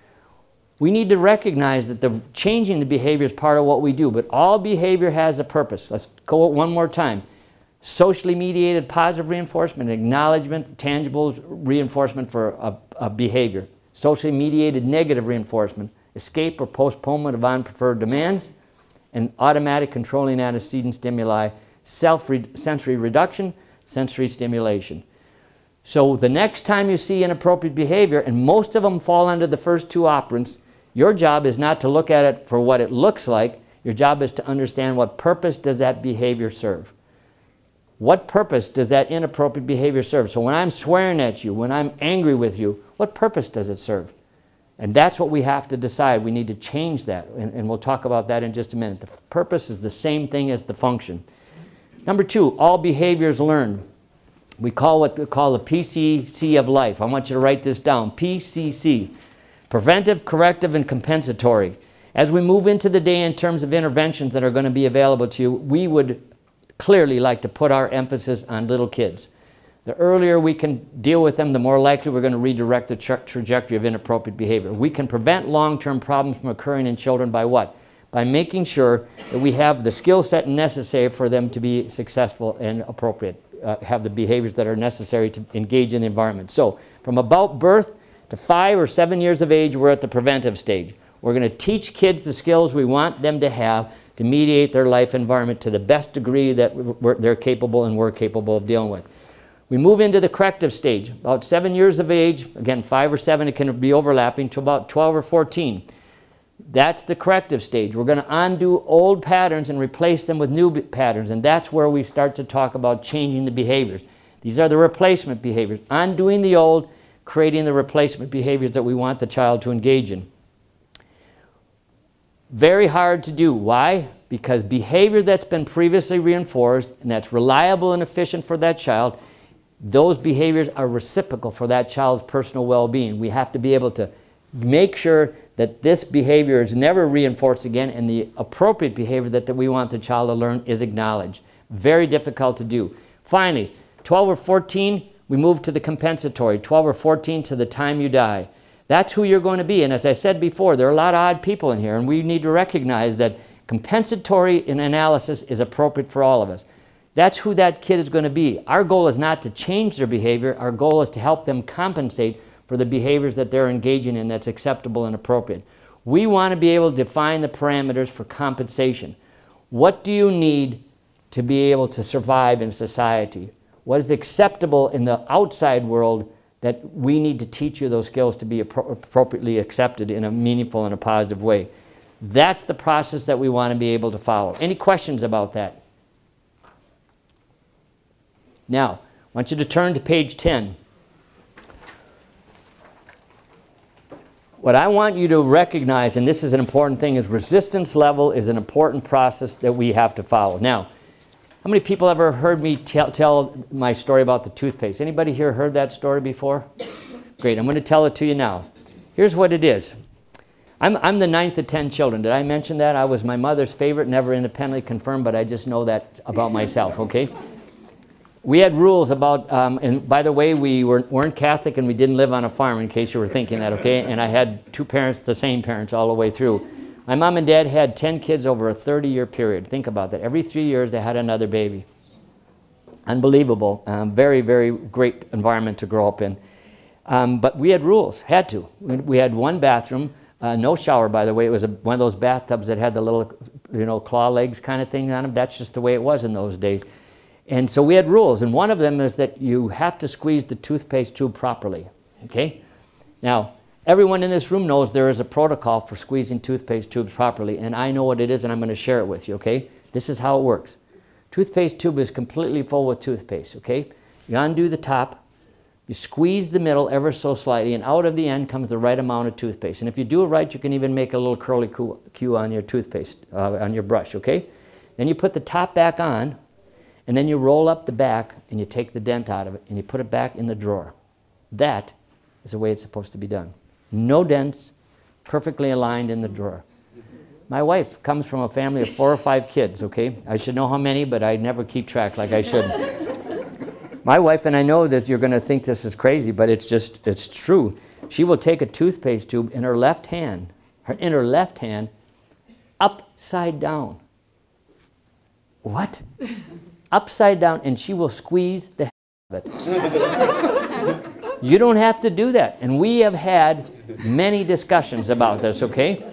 We need to recognize that the changing the behavior is part of what we do, but all behavior has a purpose. Let's go one more time. Socially mediated positive reinforcement, acknowledgement, tangible reinforcement for a, a behavior. Socially mediated negative reinforcement, escape or postponement of unpreferred demands, and automatic controlling antecedent stimuli, self-sensory reduction, sensory stimulation. So the next time you see inappropriate behavior, and most of them fall under the first two operants, your job is not to look at it for what it looks like. Your job is to understand what purpose does that behavior serve. What purpose does that inappropriate behavior serve? So when I'm swearing at you, when I'm angry with you, what purpose does it serve? And that's what we have to decide. We need to change that, and, and we'll talk about that in just a minute. The purpose is the same thing as the function. Number two, all behaviors learned. We call what we call the P C C of life. I want you to write this down. P C C. Preventive, corrective, and compensatory. As we move into the day in terms of interventions that are going to be available to you, we would clearly like to put our emphasis on little kids. The earlier we can deal with them, the more likely we're going to redirect the tra trajectory of inappropriate behavior. We can prevent long-term problems from occurring in children by what? By making sure that we have the skill set necessary for them to be successful and appropriate, uh, have the behaviors that are necessary to engage in the environment. So from about birth to five or seven years of age, we're at the preventive stage. We're going to teach kids the skills we want them to have to mediate their life environment to the best degree that we're, they're capable and we're capable of dealing with. We move into the corrective stage. About seven years of age, again, five or seven, it can be overlapping, to about twelve or fourteen. That's the corrective stage. We're going to undo old patterns and replace them with new patterns, and that's where we start to talk about changing the behaviors. These are the replacement behaviors. Undoing the old, creating the replacement behaviors that we want the child to engage in. Very hard to do. Why? Because behavior that's been previously reinforced and that's reliable and efficient for that child, those behaviors are reciprocal for that child's personal well-being. We have to be able to make sure that this behavior is never reinforced again, and the appropriate behavior that, that we want the child to learn is acknowledged. Very difficult to do. Finally, twelve or fourteen, we move to the compensatory. twelve or fourteen to the time you die. That's who you're going to be. And as I said before, there are a lot of odd people in here, and we need to recognize that compensatory in analysis is appropriate for all of us. That's who that kid is going to be. Our goal is not to change their behavior. Our goal is to help them compensate for the behaviors that they're engaging in that's acceptable and appropriate. We want to be able to define the parameters for compensation. What do you need to be able to survive in society? What is acceptable in the outside world that we need to teach you those skills to be appro- appropriately accepted in a meaningful and a positive way? That's the process that we want to be able to follow. Any questions about that? Now, I want you to turn to page ten. What I want you to recognize, and this is an important thing, is resistance level is an important process that we have to follow. Now, how many people ever heard me tell, tell my story about the toothpaste? Anybody here heard that story before? Great, I'm going to tell it to you now. Here's what it is. I'm, I'm the ninth of ten children. Did I mention that? I was my mother's favorite, never independently confirmed, but I just know that about myself, okay? We had rules about, um, and by the way, we were, weren't Catholic and we didn't live on a farm, in case you were thinking that, okay? And I had two parents, the same parents all the way through. My mom and dad had ten kids over a thirty-year period. Think about that. Every three years they had another baby. Unbelievable. Um, very, very great environment to grow up in. Um, but we had rules, had to. We, we had one bathroom, uh, no shower, by the way. It was a, one of those bathtubs that had the little, you know, claw legs kind of thing on them. That's just the way it was in those days. And so we had rules, and one of them is that you have to squeeze the toothpaste tube properly, okay? Now, everyone in this room knows there is a protocol for squeezing toothpaste tubes properly, and I know what it is, and I'm going to share it with you, okay? This is how it works. Toothpaste tube is completely full with toothpaste, okay? You undo the top, you squeeze the middle ever so slightly, and out of the end comes the right amount of toothpaste. And if you do it right, you can even make a little curly Q on your toothpaste, uh, on your brush, okay? Then you put the top back on, and then you roll up the back and you take the dent out of it and you put it back in the drawer. That is the way it's supposed to be done. No dents, perfectly aligned in the drawer. My wife comes from a family of four or five kids, okay? I should know how many, but I never keep track like I should. My wife, and I know that you're going to think this is crazy, but it's just, it's true. She will take a toothpaste tube in her left hand, her, in her left hand, upside down. What? Upside down, and she will squeeze the heck of it. You don't have to do that. And we have had many discussions about this, okay?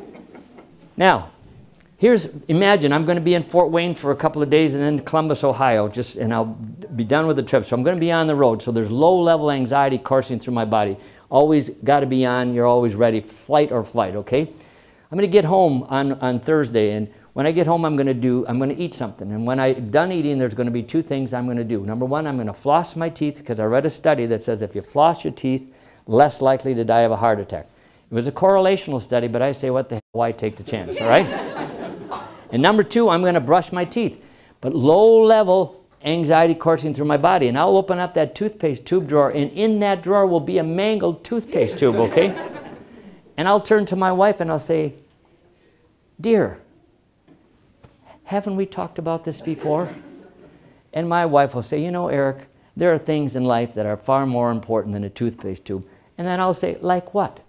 Now, here's, imagine I'm going to be in Fort Wayne for a couple of days and then Columbus, Ohio, just, and I'll be done with the trip. So I'm going to be on the road. So there's low-level anxiety coursing through my body. Always got to be on. You're always ready. Flight or flight, okay? I'm going to get home on, on Thursday, and when I get home, I'm going to do, I'm going to eat something. And when I'm done eating, there's going to be two things I'm going to do. Number one, I'm going to floss my teeth, because I read a study that says if you floss your teeth, less likely to die of a heart attack. It was a correlational study, but I say, what the hell, why take the chance, all right? And number two, I'm going to brush my teeth. But low-level anxiety coursing through my body. And I'll open up that toothpaste tube drawer, and in that drawer will be a mangled toothpaste tube, okay? And I'll turn to my wife and I'll say, dear, haven't we talked about this before? And my wife will say, you know, Eric, there are things in life that are far more important than a toothpaste tube. And then I'll say, like what?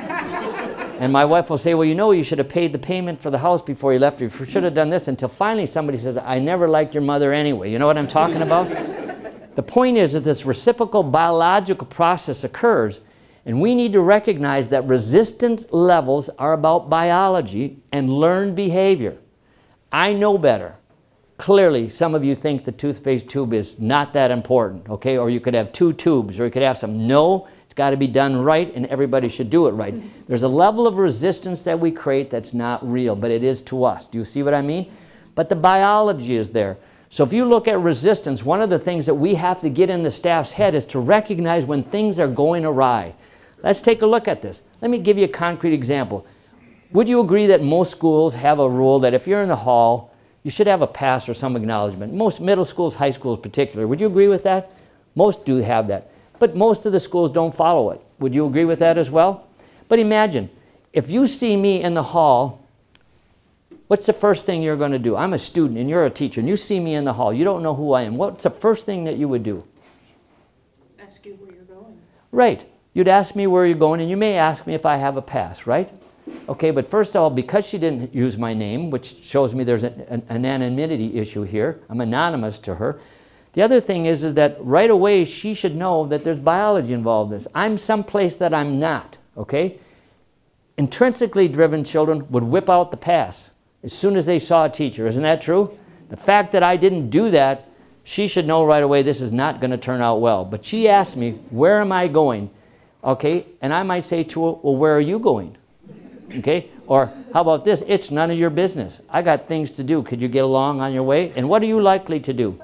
And my wife will say, well, you know, you should have paid the payment for the house before you left. You should have done this, until finally somebody says, I never liked your mother anyway. You know what I'm talking about? The point is that this reciprocal biological process occurs, and we need to recognize that resistance levels are about biology and learned behavior. I know better. Clearly, some of you think the toothpaste tube is not that important, okay? Or you could have two tubes, or you could have some. No, it's got to be done right, and everybody should do it right. There's a level of resistance that we create that's not real, but it is to us. Do you see what I mean? But the biology is there. So if you look at resistance, one of the things that we have to get in the staff's head is to recognize when things are going awry. Let's take a look at this. Let me give you a concrete example. Would you agree that most schools have a rule that if you're in the hall, you should have a pass or some acknowledgement? Most middle schools, high schools in particular. Would you agree with that? Most do have that. But most of the schools don't follow it. Would you agree with that as well? But imagine, if you see me in the hall, what's the first thing you're going to do? I'm a student and you're a teacher, and you see me in the hall. You don't know who I am. What's the first thing that you would do? Ask you where you're going. Right. You'd ask me where you're going, and you may ask me if I have a pass, right? Okay, but first of all, because she didn't use my name, which shows me there's an, an, an anonymity issue here, I'm anonymous to her. The other thing is, is that right away she should know that there's biology involved in this. I'm someplace that I'm not, okay? Intrinsically driven children would whip out the pass as soon as they saw a teacher. Isn't that true? The fact that I didn't do that, she should know right away this is not going to turn out well. But she asked me, where am I going? Okay, and I might say to her, well, where are you going? Okay, or how about this? It's none of your business. I got things to do. Could you get along on your way? And what are you likely to do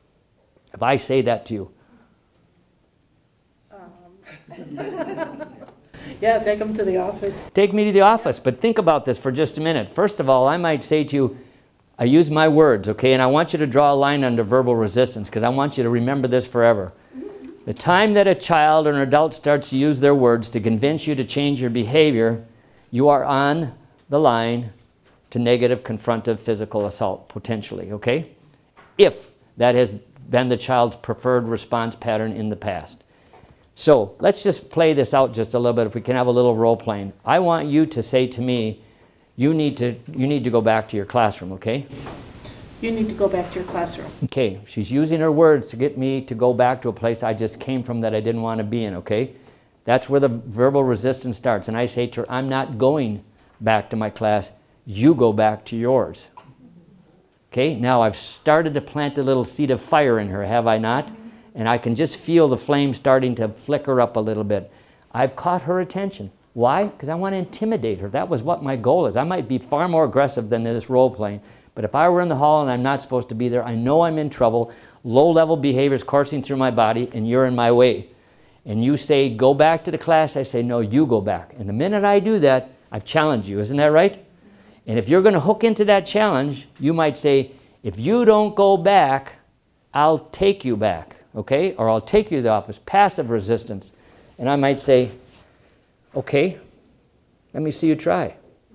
if I say that to you? Um. Yeah, take them to the office. Take me to the office. But think about this for just a minute. First of all, I might say to you, I use my words, okay? And I want you to draw a line under verbal resistance, because I want you to remember this forever. The time that a child or an adult starts to use their words to convince you to change your behavior, you are on the line to negative, confrontive, physical assault, potentially, okay? If that has been the child's preferred response pattern in the past. So let's just play this out just a little bit, if we can have a little role playing. I want you to say to me, you need to, you need to go back to your classroom, okay? You need to go back to your classroom. Okay, she's using her words to get me to go back to a place I just came from that I didn't want to be in, okay? That's where the verbal resistance starts. And I say to her, I'm not going back to my class. You go back to yours. Okay, now I've started to plant a little seed of fire in her, have I not? And I can just feel the flame starting to flicker up a little bit. I've caught her attention. Why? Because I want to intimidate her. That was what my goal is. I might be far more aggressive than this role playing. But if I were in the hall and I'm not supposed to be there, I know I'm in trouble. Low-level behaviors coursing through my body, and you're in my way. And you say, go back to the class. I say, no, you go back. And the minute I do that, I've challenged you. Isn't that right? And if you're going to hook into that challenge, you might say, if you don't go back, I'll take you back, okay? Or I'll take you to the office. Passive resistance. And I might say, okay, let me see you try.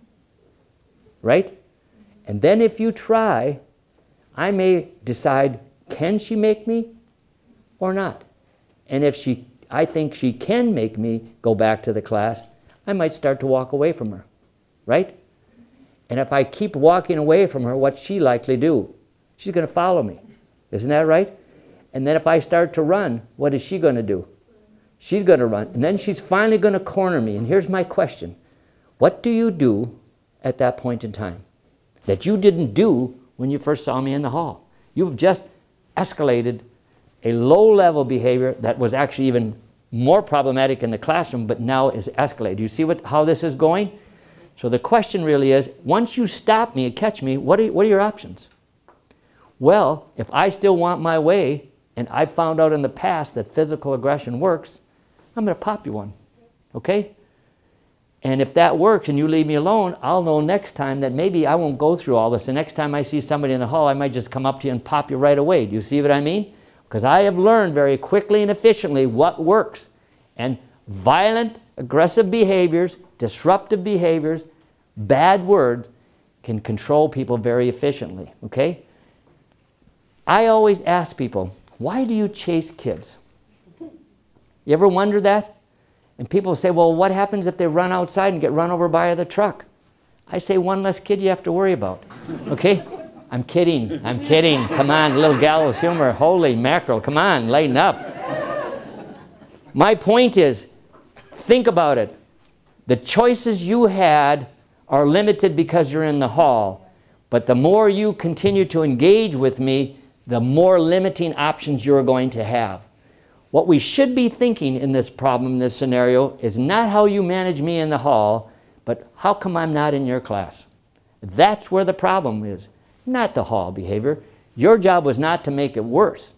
Right? And then if you try, I may decide, can she make me or not? And if she, I think she can make me go back to the class, I might start to walk away from her, right? And if I keep walking away from her, what's she likely do? She's going to follow me. Isn't that right? And then if I start to run, what is she going to do? She's going to run. And then she's finally going to corner me. And here's my question. What do you do at that point in time that you didn't do when you first saw me in the hall? You've just escalated a low-level behavior that was actually even more problematic in the classroom, but now is escalated. Do you see what, how this is going? So the question really is, once you stop me and catch me, what are, what are your options? Well, if I still want my way, and I found out in the past that physical aggression works, I'm going to pop you one, okay? And if that works and you leave me alone, I'll know next time that maybe I won't go through all this. The next time I see somebody in the hall, I might just come up to you and pop you right away. Do you see what I mean? Because I have learned very quickly and efficiently what works. And violent, aggressive behaviors, disruptive behaviors, bad words can control people very efficiently, okay? I always ask people, why do you chase kids? You ever wonder that? And people say, well, what happens if they run outside and get run over by the truck? I say, one less kid you have to worry about, okay? I'm kidding, I'm kidding. Come on, a little gallows humor. Holy mackerel, come on, lighten up. My point is, think about it. The choices you had are limited because you're in the hall. But the more you continue to engage with me, the more limiting options you're going to have. What we should be thinking in this problem, in this scenario, is not how you manage me in the hall, but how come I'm not in your class? That's where the problem is, not the hall behavior. Your job was not to make it worse.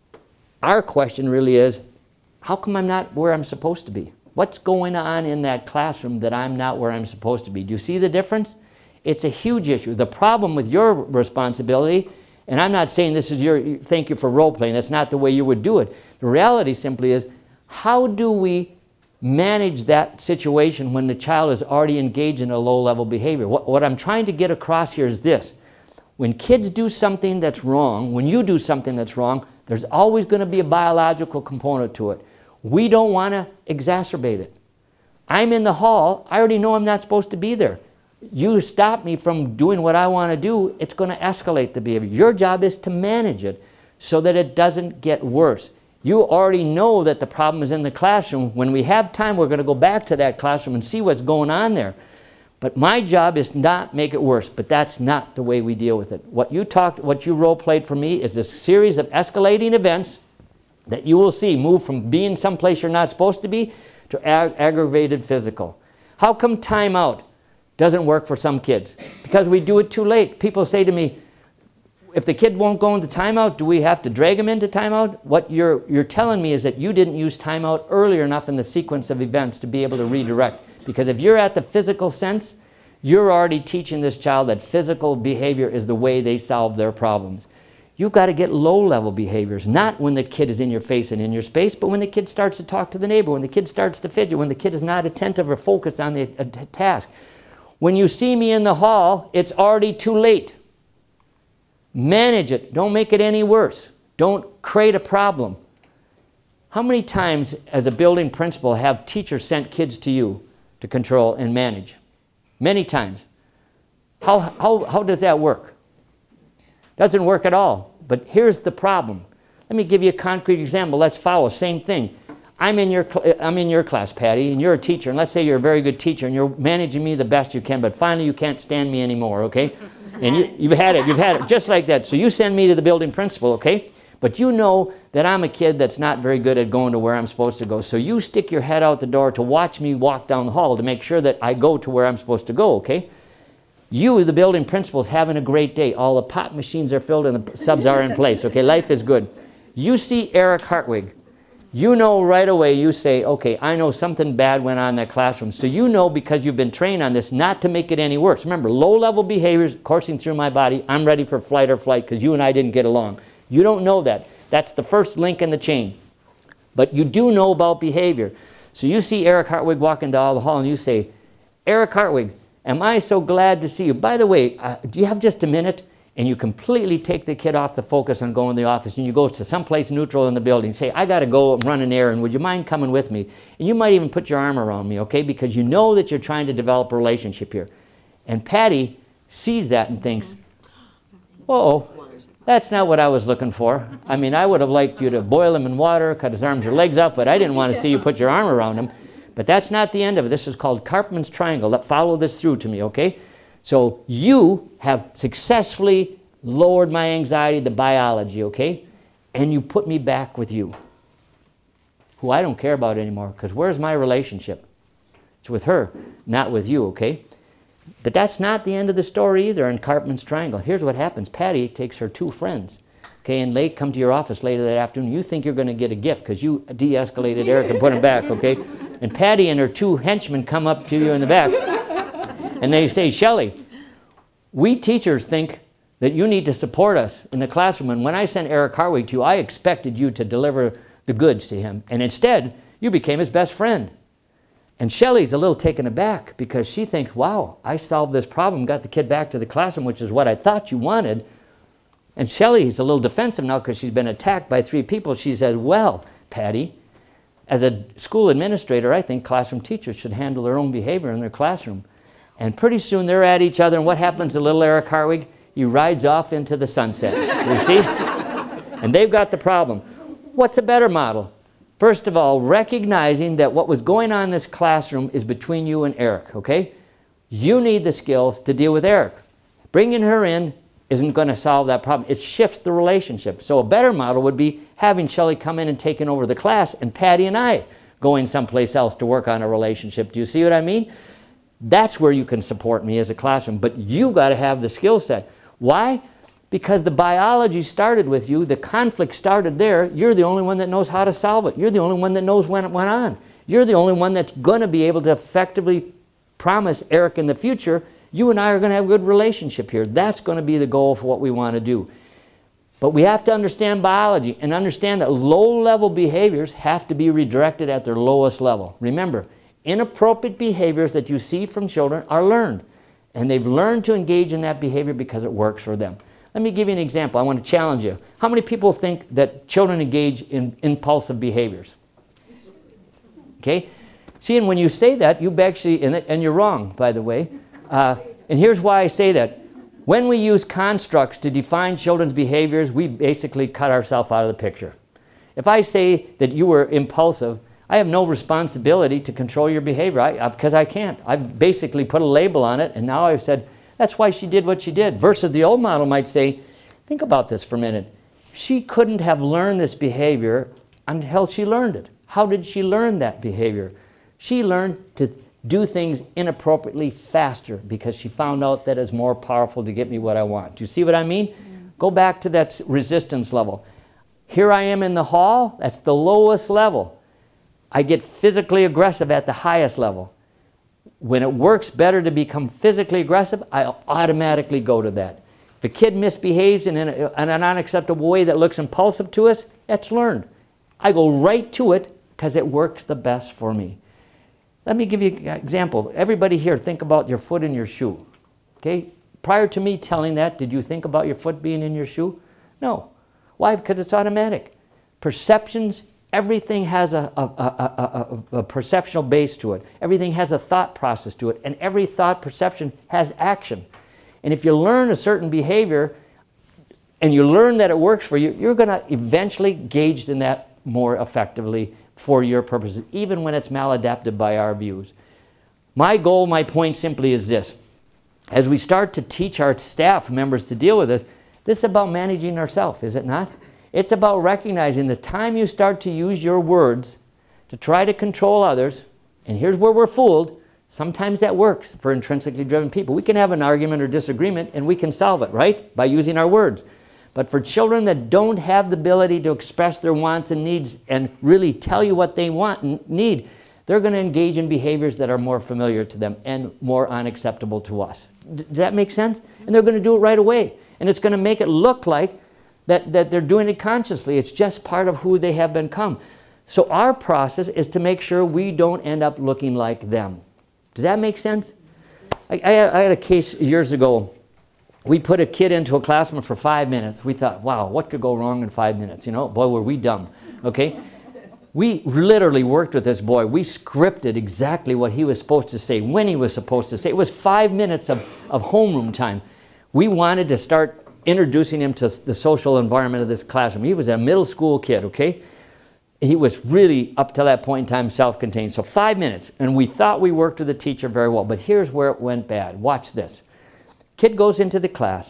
Our question really is, how come I'm not where I'm supposed to be? What's going on in that classroom that I'm not where I'm supposed to be? Do you see the difference? It's a huge issue. The problem with your responsibility, and I'm not saying this is your, thank you for role playing, that's not the way you would do it. The reality simply is, how do we manage that situation when the child is already engaged in a low-level behavior? What, what I'm trying to get across here is this. When kids do something that's wrong, when you do something that's wrong, there's always going to be a biological component to it. We don't want to exacerbate it. I'm in the hall, I already know I'm not supposed to be there. You stop me from doing what I want to do, it's going to escalate the behavior. Your job is to manage it so that it doesn't get worse. You already know that the problem is in the classroom. When we have time, we're going to go back to that classroom and see what's going on there. But my job is not make it worse, but that's not the way we deal with it. What you talked, what you role played for me is a series of escalating events that you will see move from being someplace you're not supposed to be to ag aggravated physical. How come timeout doesn't work for some kids? Because we do it too late. People say to me, if the kid won't go into timeout, do we have to drag him into timeout? What you're, you're telling me is that you didn't use timeout earlier enough in the sequence of events to be able to redirect. Because if you're at the physical sense, you're already teaching this child that physical behavior is the way they solve their problems. You've got to get low-level behaviors, not when the kid is in your face and in your space, but when the kid starts to talk to the neighbor, when the kid starts to fidget, when the kid is not attentive or focused on the uh, task. When you see me in the hall, it's already too late. Manage it. Don't make it any worse. Don't create a problem. How many times as a building principal have teachers sent kids to you to control and manage? Many times. How, how, how does that work? Doesn't work at all. But here's the problem. Let me give you a concrete example. Let's follow. Same thing. I'm in, your, I'm in your class, Patty, and you're a teacher, and let's say you're a very good teacher, and you're managing me the best you can, but finally you can't stand me anymore, okay? And you, you've had it, you've had it, just like that. So you send me to the building principal, okay? But you know that I'm a kid that's not very good at going to where I'm supposed to go. So you stick your head out the door to watch me walk down the hall to make sure that I go to where I'm supposed to go, okay? You, the building principal, is having a great day. All the pop machines are filled and the subs are in place, okay? Life is good. You see Eric Hartwig. You know right away, you say, okay, I know something bad went on in that classroom. So you know, because you've been trained on this, not to make it any worse. Remember, low-level behaviors coursing through my body, I'm ready for flight or flight because you and I didn't get along. You don't know that. That's the first link in the chain. But you do know about behavior. So you see Eric Hartwig walking down the hall and you say, Eric Hartwig, am I so glad to see you. By the way, uh, do you have just a minute? And you completely take the kid off the focus on going to the office, and you go to someplace neutral in the building. Say, I got to go and run an errand. Would you mind coming with me? And you might even put your arm around me, okay? Because you know that you're trying to develop a relationship here. And Patty sees that and thinks, uh-oh, that's not what I was looking for. I mean, I would have liked you to boil him in water, cut his arms or legs up, but I didn't want to see you put your arm around him. But that's not the end of it. This is called Karpman's triangle. Let, follow this through to me, okay? So you have successfully lowered my anxiety, the biology, okay? and you put me back with you, who I don't care about anymore, because where's my relationship? It's with her, not with you, okay? But that's not the end of the story either in Cartman's Triangle. Here's what happens. Patty takes her two friends, okay, and they come to your office later that afternoon. You think you're going to get a gift because you de-escalated Eric and put him back, okay? And Patty and her two henchmen come up to you in the back, and they say, Shelley, we teachers think that you need to support us in the classroom. And when I sent Eric Hartwig to you, I expected you to deliver the goods to him. And instead, you became his best friend. And Shelley's a little taken aback because she thinks, wow, I solved this problem, got the kid back to the classroom, which is what I thought you wanted. And Shelley's a little defensive now because she's been attacked by three people. She said, well, Patty, as a school administrator, I think classroom teachers should handle their own behavior in their classroom. And pretty soon they're at each other, and what happens to little Eric Hartwig? He rides off into the sunset, you see? And they've got the problem. What's a better model? First of all, recognizing that what was going on in this classroom is between you and Eric, okay? You need the skills to deal with Eric. Bringing her in isn't going to solve that problem. It shifts the relationship. So a better model would be having Shelley come in and taking over the class, and Patty and I going someplace else to work on a relationship. Do you see what I mean? That's where you can support me as a classroom, but you got to have the skill set. Why? Because the biology started with you, the conflict started there. You're the only one that knows how to solve it. You're the only one that knows when it went on. You're the only one that's going to be able to effectively promise Eric in the future, you and I are going to have a good relationship here. That's going to be the goal for what we want to do. But we have to understand biology and understand that low-level behaviors have to be redirected at their lowest level. Remember, inappropriate behaviors that you see from children are learned. And they've learned to engage in that behavior because it works for them. Let me give you an example. I want to challenge you. How many people think that children engage in impulsive behaviors? Okay? See, and when you say that, you actually, and, and you're wrong, by the way. Uh, and here's why I say that. When we use constructs to define children's behaviors, we basically cut ourselves out of the picture. If I say that you were impulsive, I have no responsibility to control your behavior I, I, because I can't. I've basically put a label on it, and now I've said, that's why she did what she did. Versus the old model might say, think about this for a minute. She couldn't have learned this behavior until she learned it. How did she learn that behavior? She learned to do things inappropriately faster because she found out that it's more powerful to get me what I want. Do you see what I mean? Yeah. Go back to that resistance level. Here I am in the hall. That's the lowest level. I get physically aggressive at the highest level. When it works better to become physically aggressive, I'll automatically go to that. If a kid misbehaves in an, in an unacceptable way that looks impulsive to us, that's learned. I go right to it because it works the best for me. Let me give you an example. Everybody here, think about your foot in your shoe. Okay? Prior to me telling that, did you think about your foot being in your shoe? No. Why? Because it's automatic. Perceptions, everything has a, a, a, a, a perceptual base to it. Everything has a thought process to it. And every thought perception has action. And if you learn a certain behavior and you learn that it works for you, you're going to eventually engage in that more effectively for your purposes, even when it's maladapted by our views. My goal, my point simply is this. As we start to teach our staff members to deal with this, this is about managing ourselves, is it not? It's about recognizing the time you start to use your words to try to control others, and here's where we're fooled, sometimes that works for intrinsically driven people. We can have an argument or disagreement and we can solve it, right? By using our words. But for children that don't have the ability to express their wants and needs and really tell you what they want and need, they're going to engage in behaviors that are more familiar to them and more unacceptable to us. D- does that make sense? And they're going to do it right away. And it's going to make it look like that, that they're doing it consciously. It's just part of who they have become. So our process is to make sure we don't end up looking like them. Does that make sense? I, I, I had a case years ago. We put a kid into a classroom for five minutes. We thought, wow, what could go wrong in five minutes? You know, boy, were we dumb, okay? We literally worked with this boy. We scripted exactly what he was supposed to say, when he was supposed to say. It was five minutes of, of homeroom time. We wanted to start introducing him to the social environment of this classroom. He was a middle school kid, okay? He was really, up to that point in time, self-contained. So five minutes, and we thought we worked with the teacher very well. But here's where it went bad. Watch this. Kid goes into the class,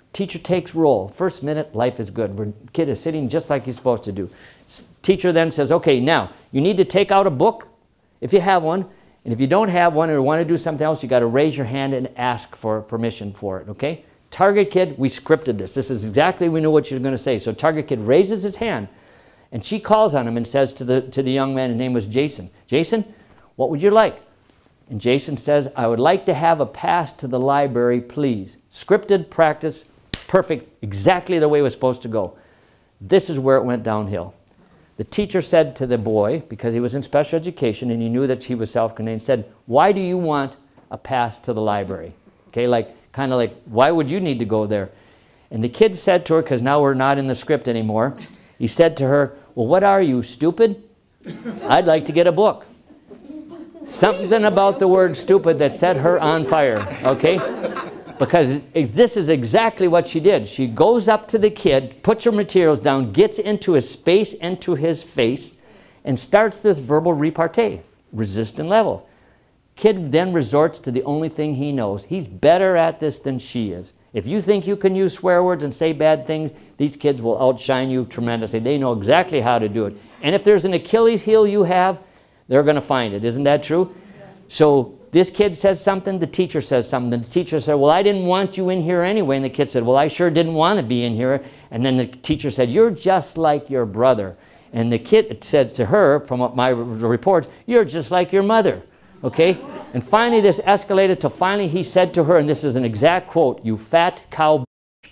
Teacher takes roll. First minute, life is good. Where kid is sitting just like he's supposed to do. S teacher then says, okay, now, you need to take out a book, if you have one, and if you don't have one or want to do something else, you got to raise your hand and ask for permission for it, okay? Target kid, we scripted this. This is exactly, we knew what she was going to say. So target kid raises his hand, and she calls on him and says to the, to the young man, his name was Jason, Jason, what would you like? And Jason says, I would like to have a pass to the library, please. Scripted, practice, perfect, exactly the way it was supposed to go. This is where it went downhill. The teacher said to the boy, because he was in special education and he knew that he was self-contained, said, why do you want a pass to the library? Okay, like, kind of like, why would you need to go there? And the kid said to her, because now we're not in the script anymore, he said to her, well, what are you, stupid? I'd like to get a book. Something about the word stupid that set her on fire, okay? Because this is exactly what she did. She goes up to the kid, puts her materials down, gets into his space, into his face, and starts this verbal repartee, resistant level. Kid then resorts to the only thing he knows. He's better at this than she is. If you think you can use swear words and say bad things, these kids will outshine you tremendously. They know exactly how to do it. And if there's an Achilles heel you have, they're going to find it. Isn't that true? So this kid says something, the teacher says something. The teacher said, well, I didn't want you in here anyway. And the kid said, well, I sure didn't want to be in here. And then the teacher said, you're just like your brother. And the kid said to her, from my reports, you're just like your mother. Okay? And finally this escalated to finally he said to her, and this is an exact quote, you fat cow.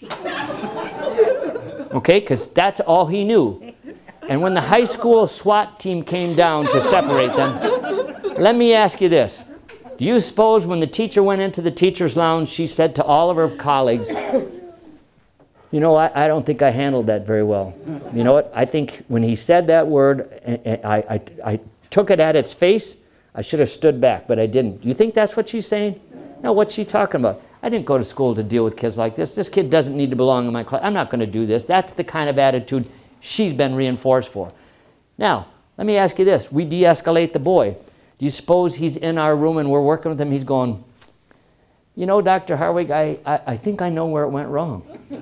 Okay? Because that's all he knew. And when the high school SWAT team came down to separate them, let me ask you this. Do you suppose when the teacher went into the teacher's lounge, she said to all of her colleagues, you know, I, I don't think I handled that very well. You know what? I think when he said that word, I, I, I took it at its face. I should have stood back, but I didn't. Do you think that's what she's saying? No, what's she talking about? I didn't go to school to deal with kids like this. This kid doesn't need to belong in my class. I'm not going to do this. That's the kind of attitude she's been reinforced for. Now, let me ask you this. We de-escalate the boy. Do you suppose he's in our room and we're working with him? He's going, you know, Doctor Hartwig, I, I, I think I know where it went wrong.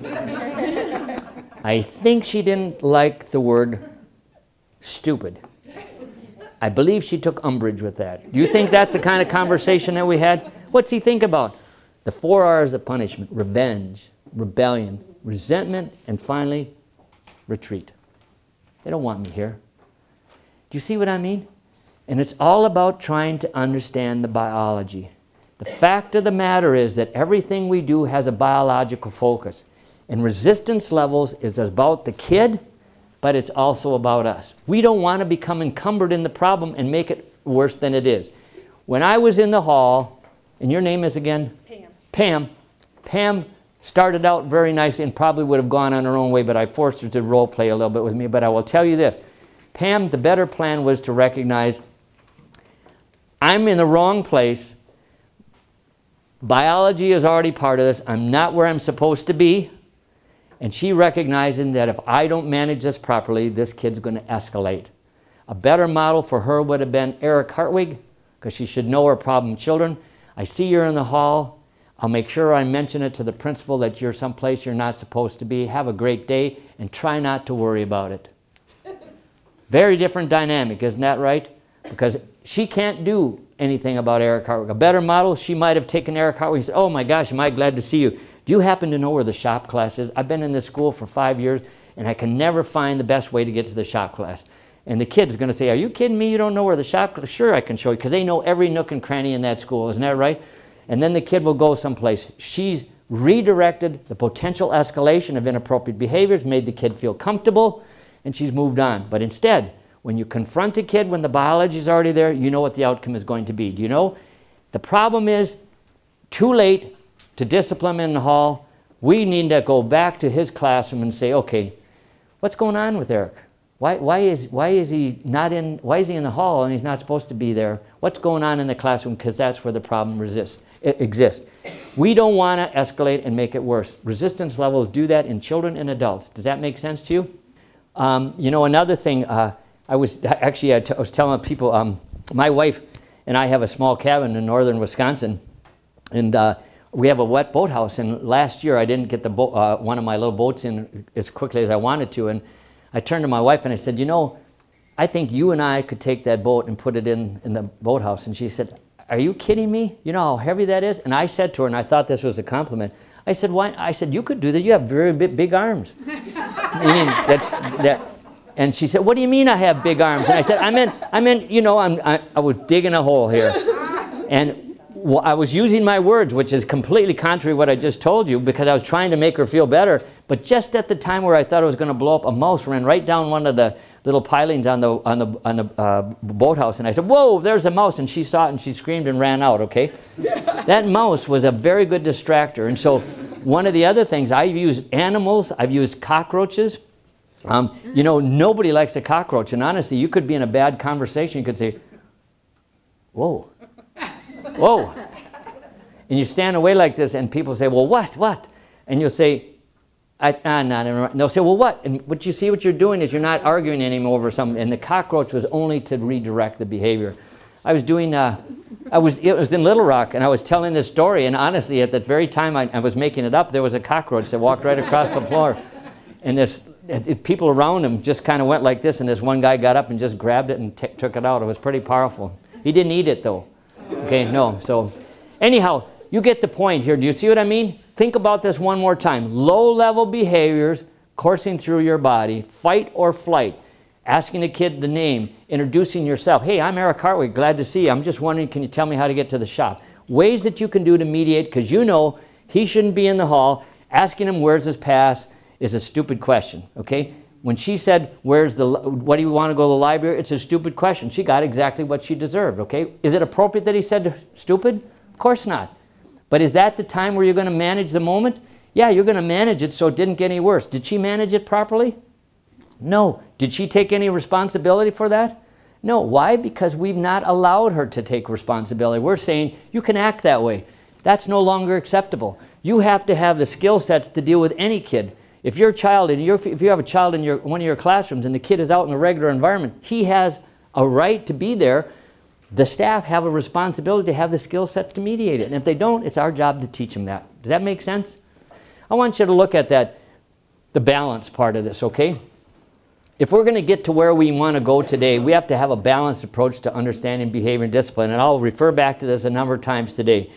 I think she didn't like the word stupid. I believe she took umbrage with that. Do you think that's the kind of conversation that we had? What's he think about? The four R's of punishment: revenge, rebellion, resentment, and finally, retreat. They don't want me here. Do you see what I mean? And it's all about trying to understand the biology. The fact of the matter is that everything we do has a biological focus. And resistance levels is about the kid, but it's also about us. We don't want to become encumbered in the problem and make it worse than it is. When I was in the hall, and your name is again? Pam. Pam. Pam started out very nicely and probably would have gone on her own way, but I forced her to role play a little bit with me. But I will tell you this. Pam, the better plan was to recognize I'm in the wrong place. Biology is already part of this. I'm not where I'm supposed to be. And she recognizing that if I don't manage this properly, this kid's going to escalate. A better model for her would have been Eric Hartwig, because she should know her problem children. I see you're in the hall. I'll make sure I mention it to the principal that you're someplace you're not supposed to be. Have a great day, and try not to worry about it. Very different dynamic, isn't that right? Because she can't do anything about Eric Hartwig. A better model, she might have taken Eric Hartwig and said, oh my gosh, am I glad to see you. Do you happen to know where the shop class is? I've been in this school for five years, and I can never find the best way to get to the shop class. And the kid's going to say, are you kidding me? You don't know where the shop class is? Sure, I can show you, because they know every nook and cranny in that school. Isn't that right? And then the kid will go someplace. She's redirected the potential escalation of inappropriate behaviors, made the kid feel comfortable, and she's moved on. But instead, when you confront a kid when the biology is already there, you know what the outcome is going to be. Do you know? The problem is, too late to discipline him in the hall. We need to go back to his classroom and say, okay, what's going on with Eric? Why, why, is, why is he not in, why is he in the hall and he's not supposed to be there? What's going on in the classroom? Because that's where the problem resists, it exists. We don't want to escalate and make it worse. Resistance levels do that in children and adults. Does that make sense to you? Um, you know, another thing, uh, I was actually, I, t I was telling people, um, my wife and I have a small cabin in northern Wisconsin, and uh, we have a wet boathouse, and last year I didn't get the boat, uh, one of my little boats in as quickly as I wanted to, and I turned to my wife and I said, you know, I think you and I could take that boat and put it in, in the boathouse. And she said, are you kidding me? You know how heavy that is? And I said to her, and I thought this was a compliment, I said, why? I said, you could do that. You have very big, big arms. I mean, that's, that. And she said, what do you mean I have big arms? And I said, I meant, I meant, you know, I'm, I, I was digging a hole here. And well, I was using my words, which is completely contrary to what I just told you, because I was trying to make her feel better. But just at the time where I thought it was going to blow up, a mouse ran right down one of the little pilings on the on the on the uh, boathouse, and I said, "Whoa, there's a mouse!" And she saw it, and she screamed and ran out. Okay, that mouse was a very good distractor. And so, one of the other things I've used animals, I've used cockroaches. Um, you know, nobody likes a cockroach, and honestly, you could be in a bad conversation. You could say, "Whoa." Whoa. And you stand away like this, and people say, well, what, what? And you'll say, I, ah, no, no, no. And they'll say, well, what? And what you see what you're doing is you're not arguing anymore over something. And the cockroach was only to redirect the behavior. I was doing, uh, I was, it was in Little Rock, and I was telling this story, and honestly, at that very time I, I was making it up, there was a cockroach that walked right across the floor. And this, it, it, people around him just kind of went like this, and this one guy got up and just grabbed it and t took it out. It was pretty powerful. He didn't eat it, though. Okay, no, so anyhow, you get the point here. Do you see what I mean? Think about this one more time. Low-level behaviors coursing through your body, fight or flight, asking a kid the name, introducing yourself. Hey, I'm Eric Hartwig, glad to see you. I'm just wondering, can you tell me how to get to the shop? Ways that you can do to mediate, because you know he shouldn't be in the hall. Asking him where's his pass is a stupid question, okay? When she said, where's the, what do you want to go to the library? It's a stupid question. She got exactly what she deserved, okay? Is it appropriate that he said stupid? Of course not. But is that the time where you're going to manage the moment? Yeah, you're going to manage it so it didn't get any worse. Did she manage it properly? No. Did she take any responsibility for that? No. Why? Because we've not allowed her to take responsibility. We're saying, you can act that way. That's no longer acceptable. You have to have the skill sets to deal with any kid. If you're a child, and you're, if you have a child in your, one of your classrooms and the kid is out in a regular environment, he has a right to be there. The staff have a responsibility to have the skill sets to mediate it. And if they don't, it's our job to teach them that. Does that make sense? I want you to look at that, the balance part of this, okay? If we're going to get to where we want to go today, we have to have a balanced approach to understanding behavior and discipline. And I'll refer back to this a number of times today.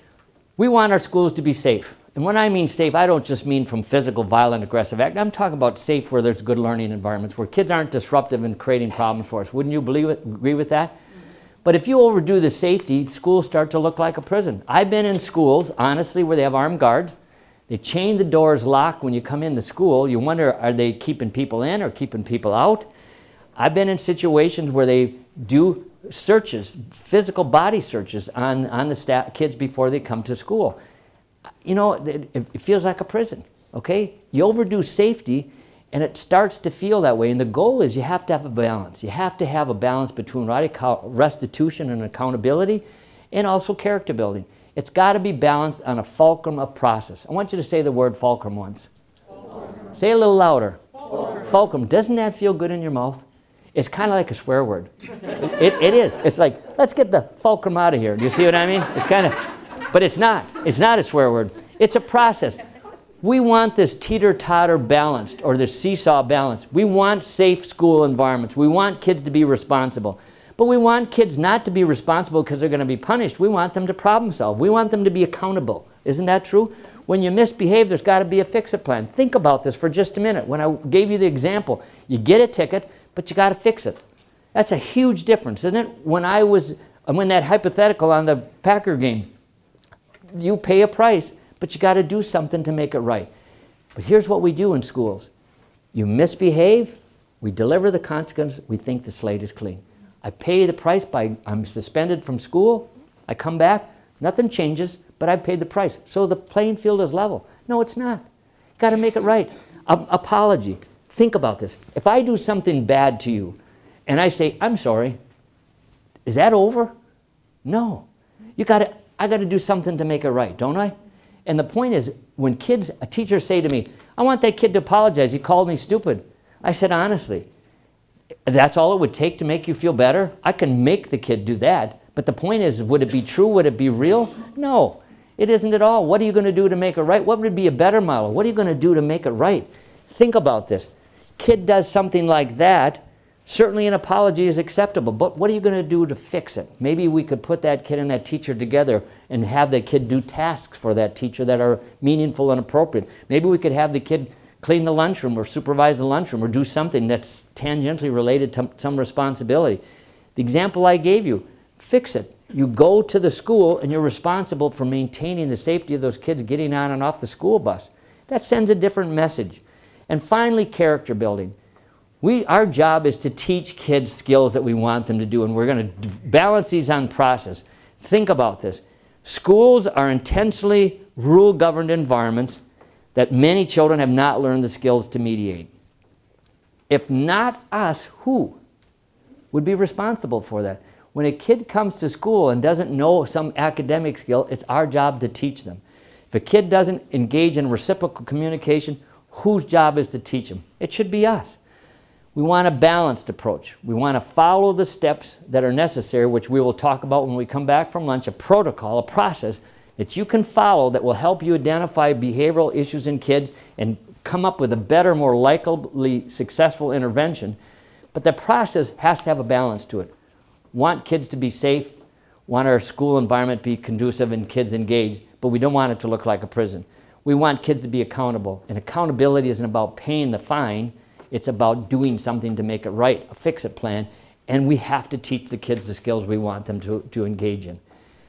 We want our schools to be safe. And when I mean safe, I don't just mean from physical, violent, aggressive act. I'm talking about safe where there's good learning environments, where kids aren't disruptive and creating problems for us. Wouldn't you believe it, agree with that? Mm-hmm. But if you overdo the safety, schools start to look like a prison. I've been in schools, honestly, where they have armed guards. They chain the doors locked when you come into school. You wonder, are they keeping people in or keeping people out? I've been in situations where they do searches, physical body searches on, on the staff, kids before they come to school. You know, it, it feels like a prison, okay? You overdo safety, and it starts to feel that way. And the goal is you have to have a balance. You have to have a balance between restitution and accountability and also character building. It's got to be balanced on a fulcrum of process. I want you to say the word fulcrum once. Fulcrum. Say it a little louder. Fulcrum. Fulcrum. Doesn't that feel good in your mouth? It's kind of like a swear word. it, it is. It's like, let's get the fulcrum out of here. Do you see what I mean? It's kind of... But it's not. It's not a swear word. It's a process. We want this teeter-totter balanced, or this seesaw balanced. We want safe school environments. We want kids to be responsible. But we want kids not to be responsible because they're going to be punished. We want them to problem solve. We want them to be accountable. Isn't that true? When you misbehave, there's got to be a fix-it plan. Think about this for just a minute. When I gave you the example, you get a ticket, but you got to fix it. That's a huge difference, isn't it? When I was, when that hypothetical on the Packer game, you pay a price, but you got to do something to make it right. But here's what we do in schools. You misbehave, we deliver the consequence, we think the slate is clean. I pay the price by, I'm suspended from school, I come back, nothing changes, but I paid the price. So the playing field is level. No, it's not. You got to make it right. A apology. Think about this. If I do something bad to you, and I say, I'm sorry, is that over? No. You got to, I got to do something to make it right, don't I? And the point is, when kids, a teacher say to me, I want that kid to apologize, he called me stupid. I said, honestly, that's all it would take to make you feel better? I can make the kid do that. But the point is, would it be true? Would it be real? No. It isn't at all. What are you going to do to make it right? What would be a better model? What are you going to do to make it right? Think about this. Kid does something like that, certainly an apology is acceptable, but what are you going to do to fix it? Maybe we could put that kid and that teacher together and have the kid do tasks for that teacher that are meaningful and appropriate. Maybe we could have the kid clean the lunchroom or supervise the lunchroom or do something that's tangentially related to some responsibility. The example I gave you, fix it. You go to the school and you're responsible for maintaining the safety of those kids getting on and off the school bus. That sends a different message. And finally, character building. We, our job is to teach kids skills that we want them to do, and we're going to balance these on process. Think about this. Schools are intensely rule-governed environments that many children have not learned the skills to mediate. If not us, who would be responsible for that? When a kid comes to school and doesn't know some academic skill, it's our job to teach them. If a kid doesn't engage in reciprocal communication, whose job is to teach them? It should be us. We want a balanced approach. We want to follow the steps that are necessary, which we will talk about when we come back from lunch, a protocol, a process that you can follow that will help you identify behavioral issues in kids and come up with a better, more likely successful intervention. But the process has to have a balance to it. Want kids to be safe, want our school environment to be conducive and kids engaged, but we don't want it to look like a prison. We want kids to be accountable, and accountability isn't about paying the fine, it's about doing something to make it right, a fix-it plan, and we have to teach the kids the skills we want them to, to engage in.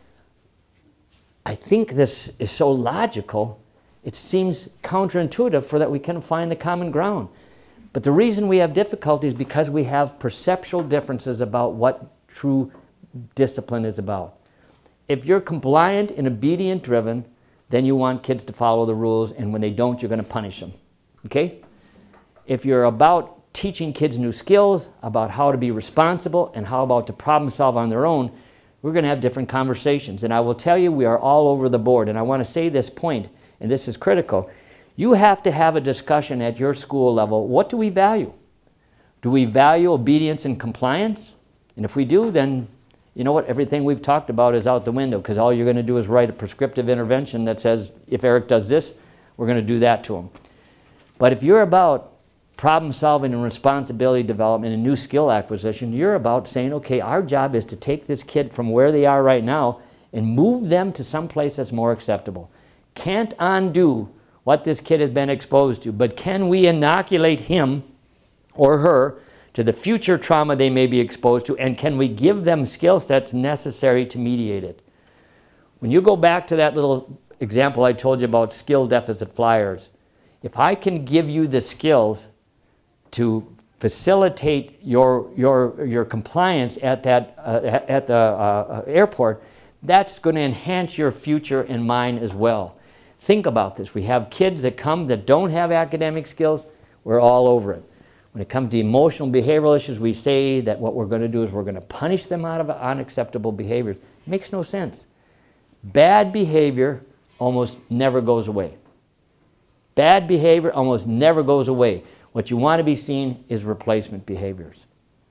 I think this is so logical, it seems counterintuitive for that we can find the common ground. But the reason we have difficulty is because we have perceptual differences about what true discipline is about. If you're compliant and obedient driven, then you want kids to follow the rules, and when they don't, you're going to punish them. Okay? If you're about teaching kids new skills, about how to be responsible, and how about to problem solve on their own, we're going to have different conversations. And I will tell you, we are all over the board. And I want to say this point, and this is critical. You have to have a discussion at your school level. What do we value? Do we value obedience and compliance? And if we do, then you know what? Everything we've talked about is out the window, because all you're going to do is write a prescriptive intervention that says, if Eric does this, we're going to do that to him. But if you're about problem solving and responsibility development and new skill acquisition, you're about saying, okay, our job is to take this kid from where they are right now and move them to some place that's more acceptable. Can't undo what this kid has been exposed to, but can we inoculate him or her to the future trauma they may be exposed to, and can we give them skill sets necessary to mediate it? When you go back to that little example I told you about skill deficit flyers, if I can give you the skills to facilitate your, your, your compliance at, that, uh, at the uh, airport, that's going to enhance your future and mine as well. Think about this. We have kids that come that don't have academic skills. We're all over it. When it comes to emotional behavioral issues, we say that what we're going to do is we're going to punish them out of unacceptable behaviors. It makes no sense. Bad behavior almost never goes away. Bad behavior almost never goes away. What you want to be seeing is replacement behaviors.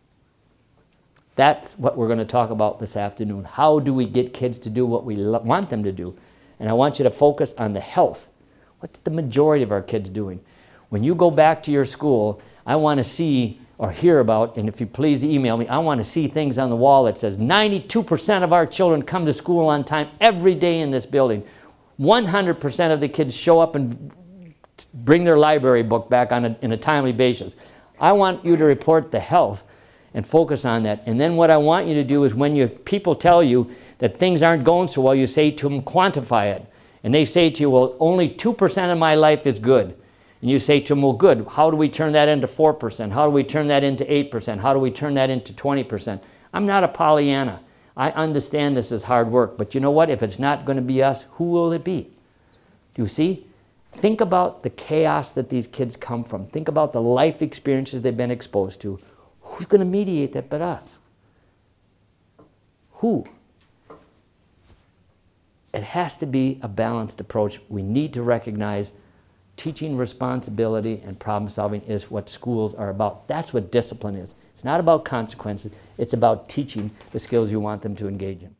That's what we're going to talk about this afternoon. How do we get kids to do what we want them to do? And I want you to focus on the health. What's the majority of our kids doing? When you go back to your school, I want to see or hear about, and if you please email me, I want to see things on the wall that says ninety-two percent of our children come to school on time every day in this building. one hundred percent of the kids show up and bring their library book back on a, in a timely basis. I want you to report the health and focus on that. And then what I want you to do is when you, people tell you that things aren't going so well, you say to them, quantify it. And they say to you, well, only two percent of my life is good. And you say to them, well, good. How do we turn that into four percent? How do we turn that into eight percent? How do we turn that into twenty percent? I'm not a Pollyanna. I understand this is hard work. But you know what? If it's not going to be us, who will it be? Do you see? Think about the chaos that these kids come from. Think about the life experiences they've been exposed to. Who's going to mediate that but us? Who? It has to be a balanced approach. We need to recognize teaching responsibility and problem solving is what schools are about. That's what discipline is. It's not about consequences. It's about teaching the skills you want them to engage in.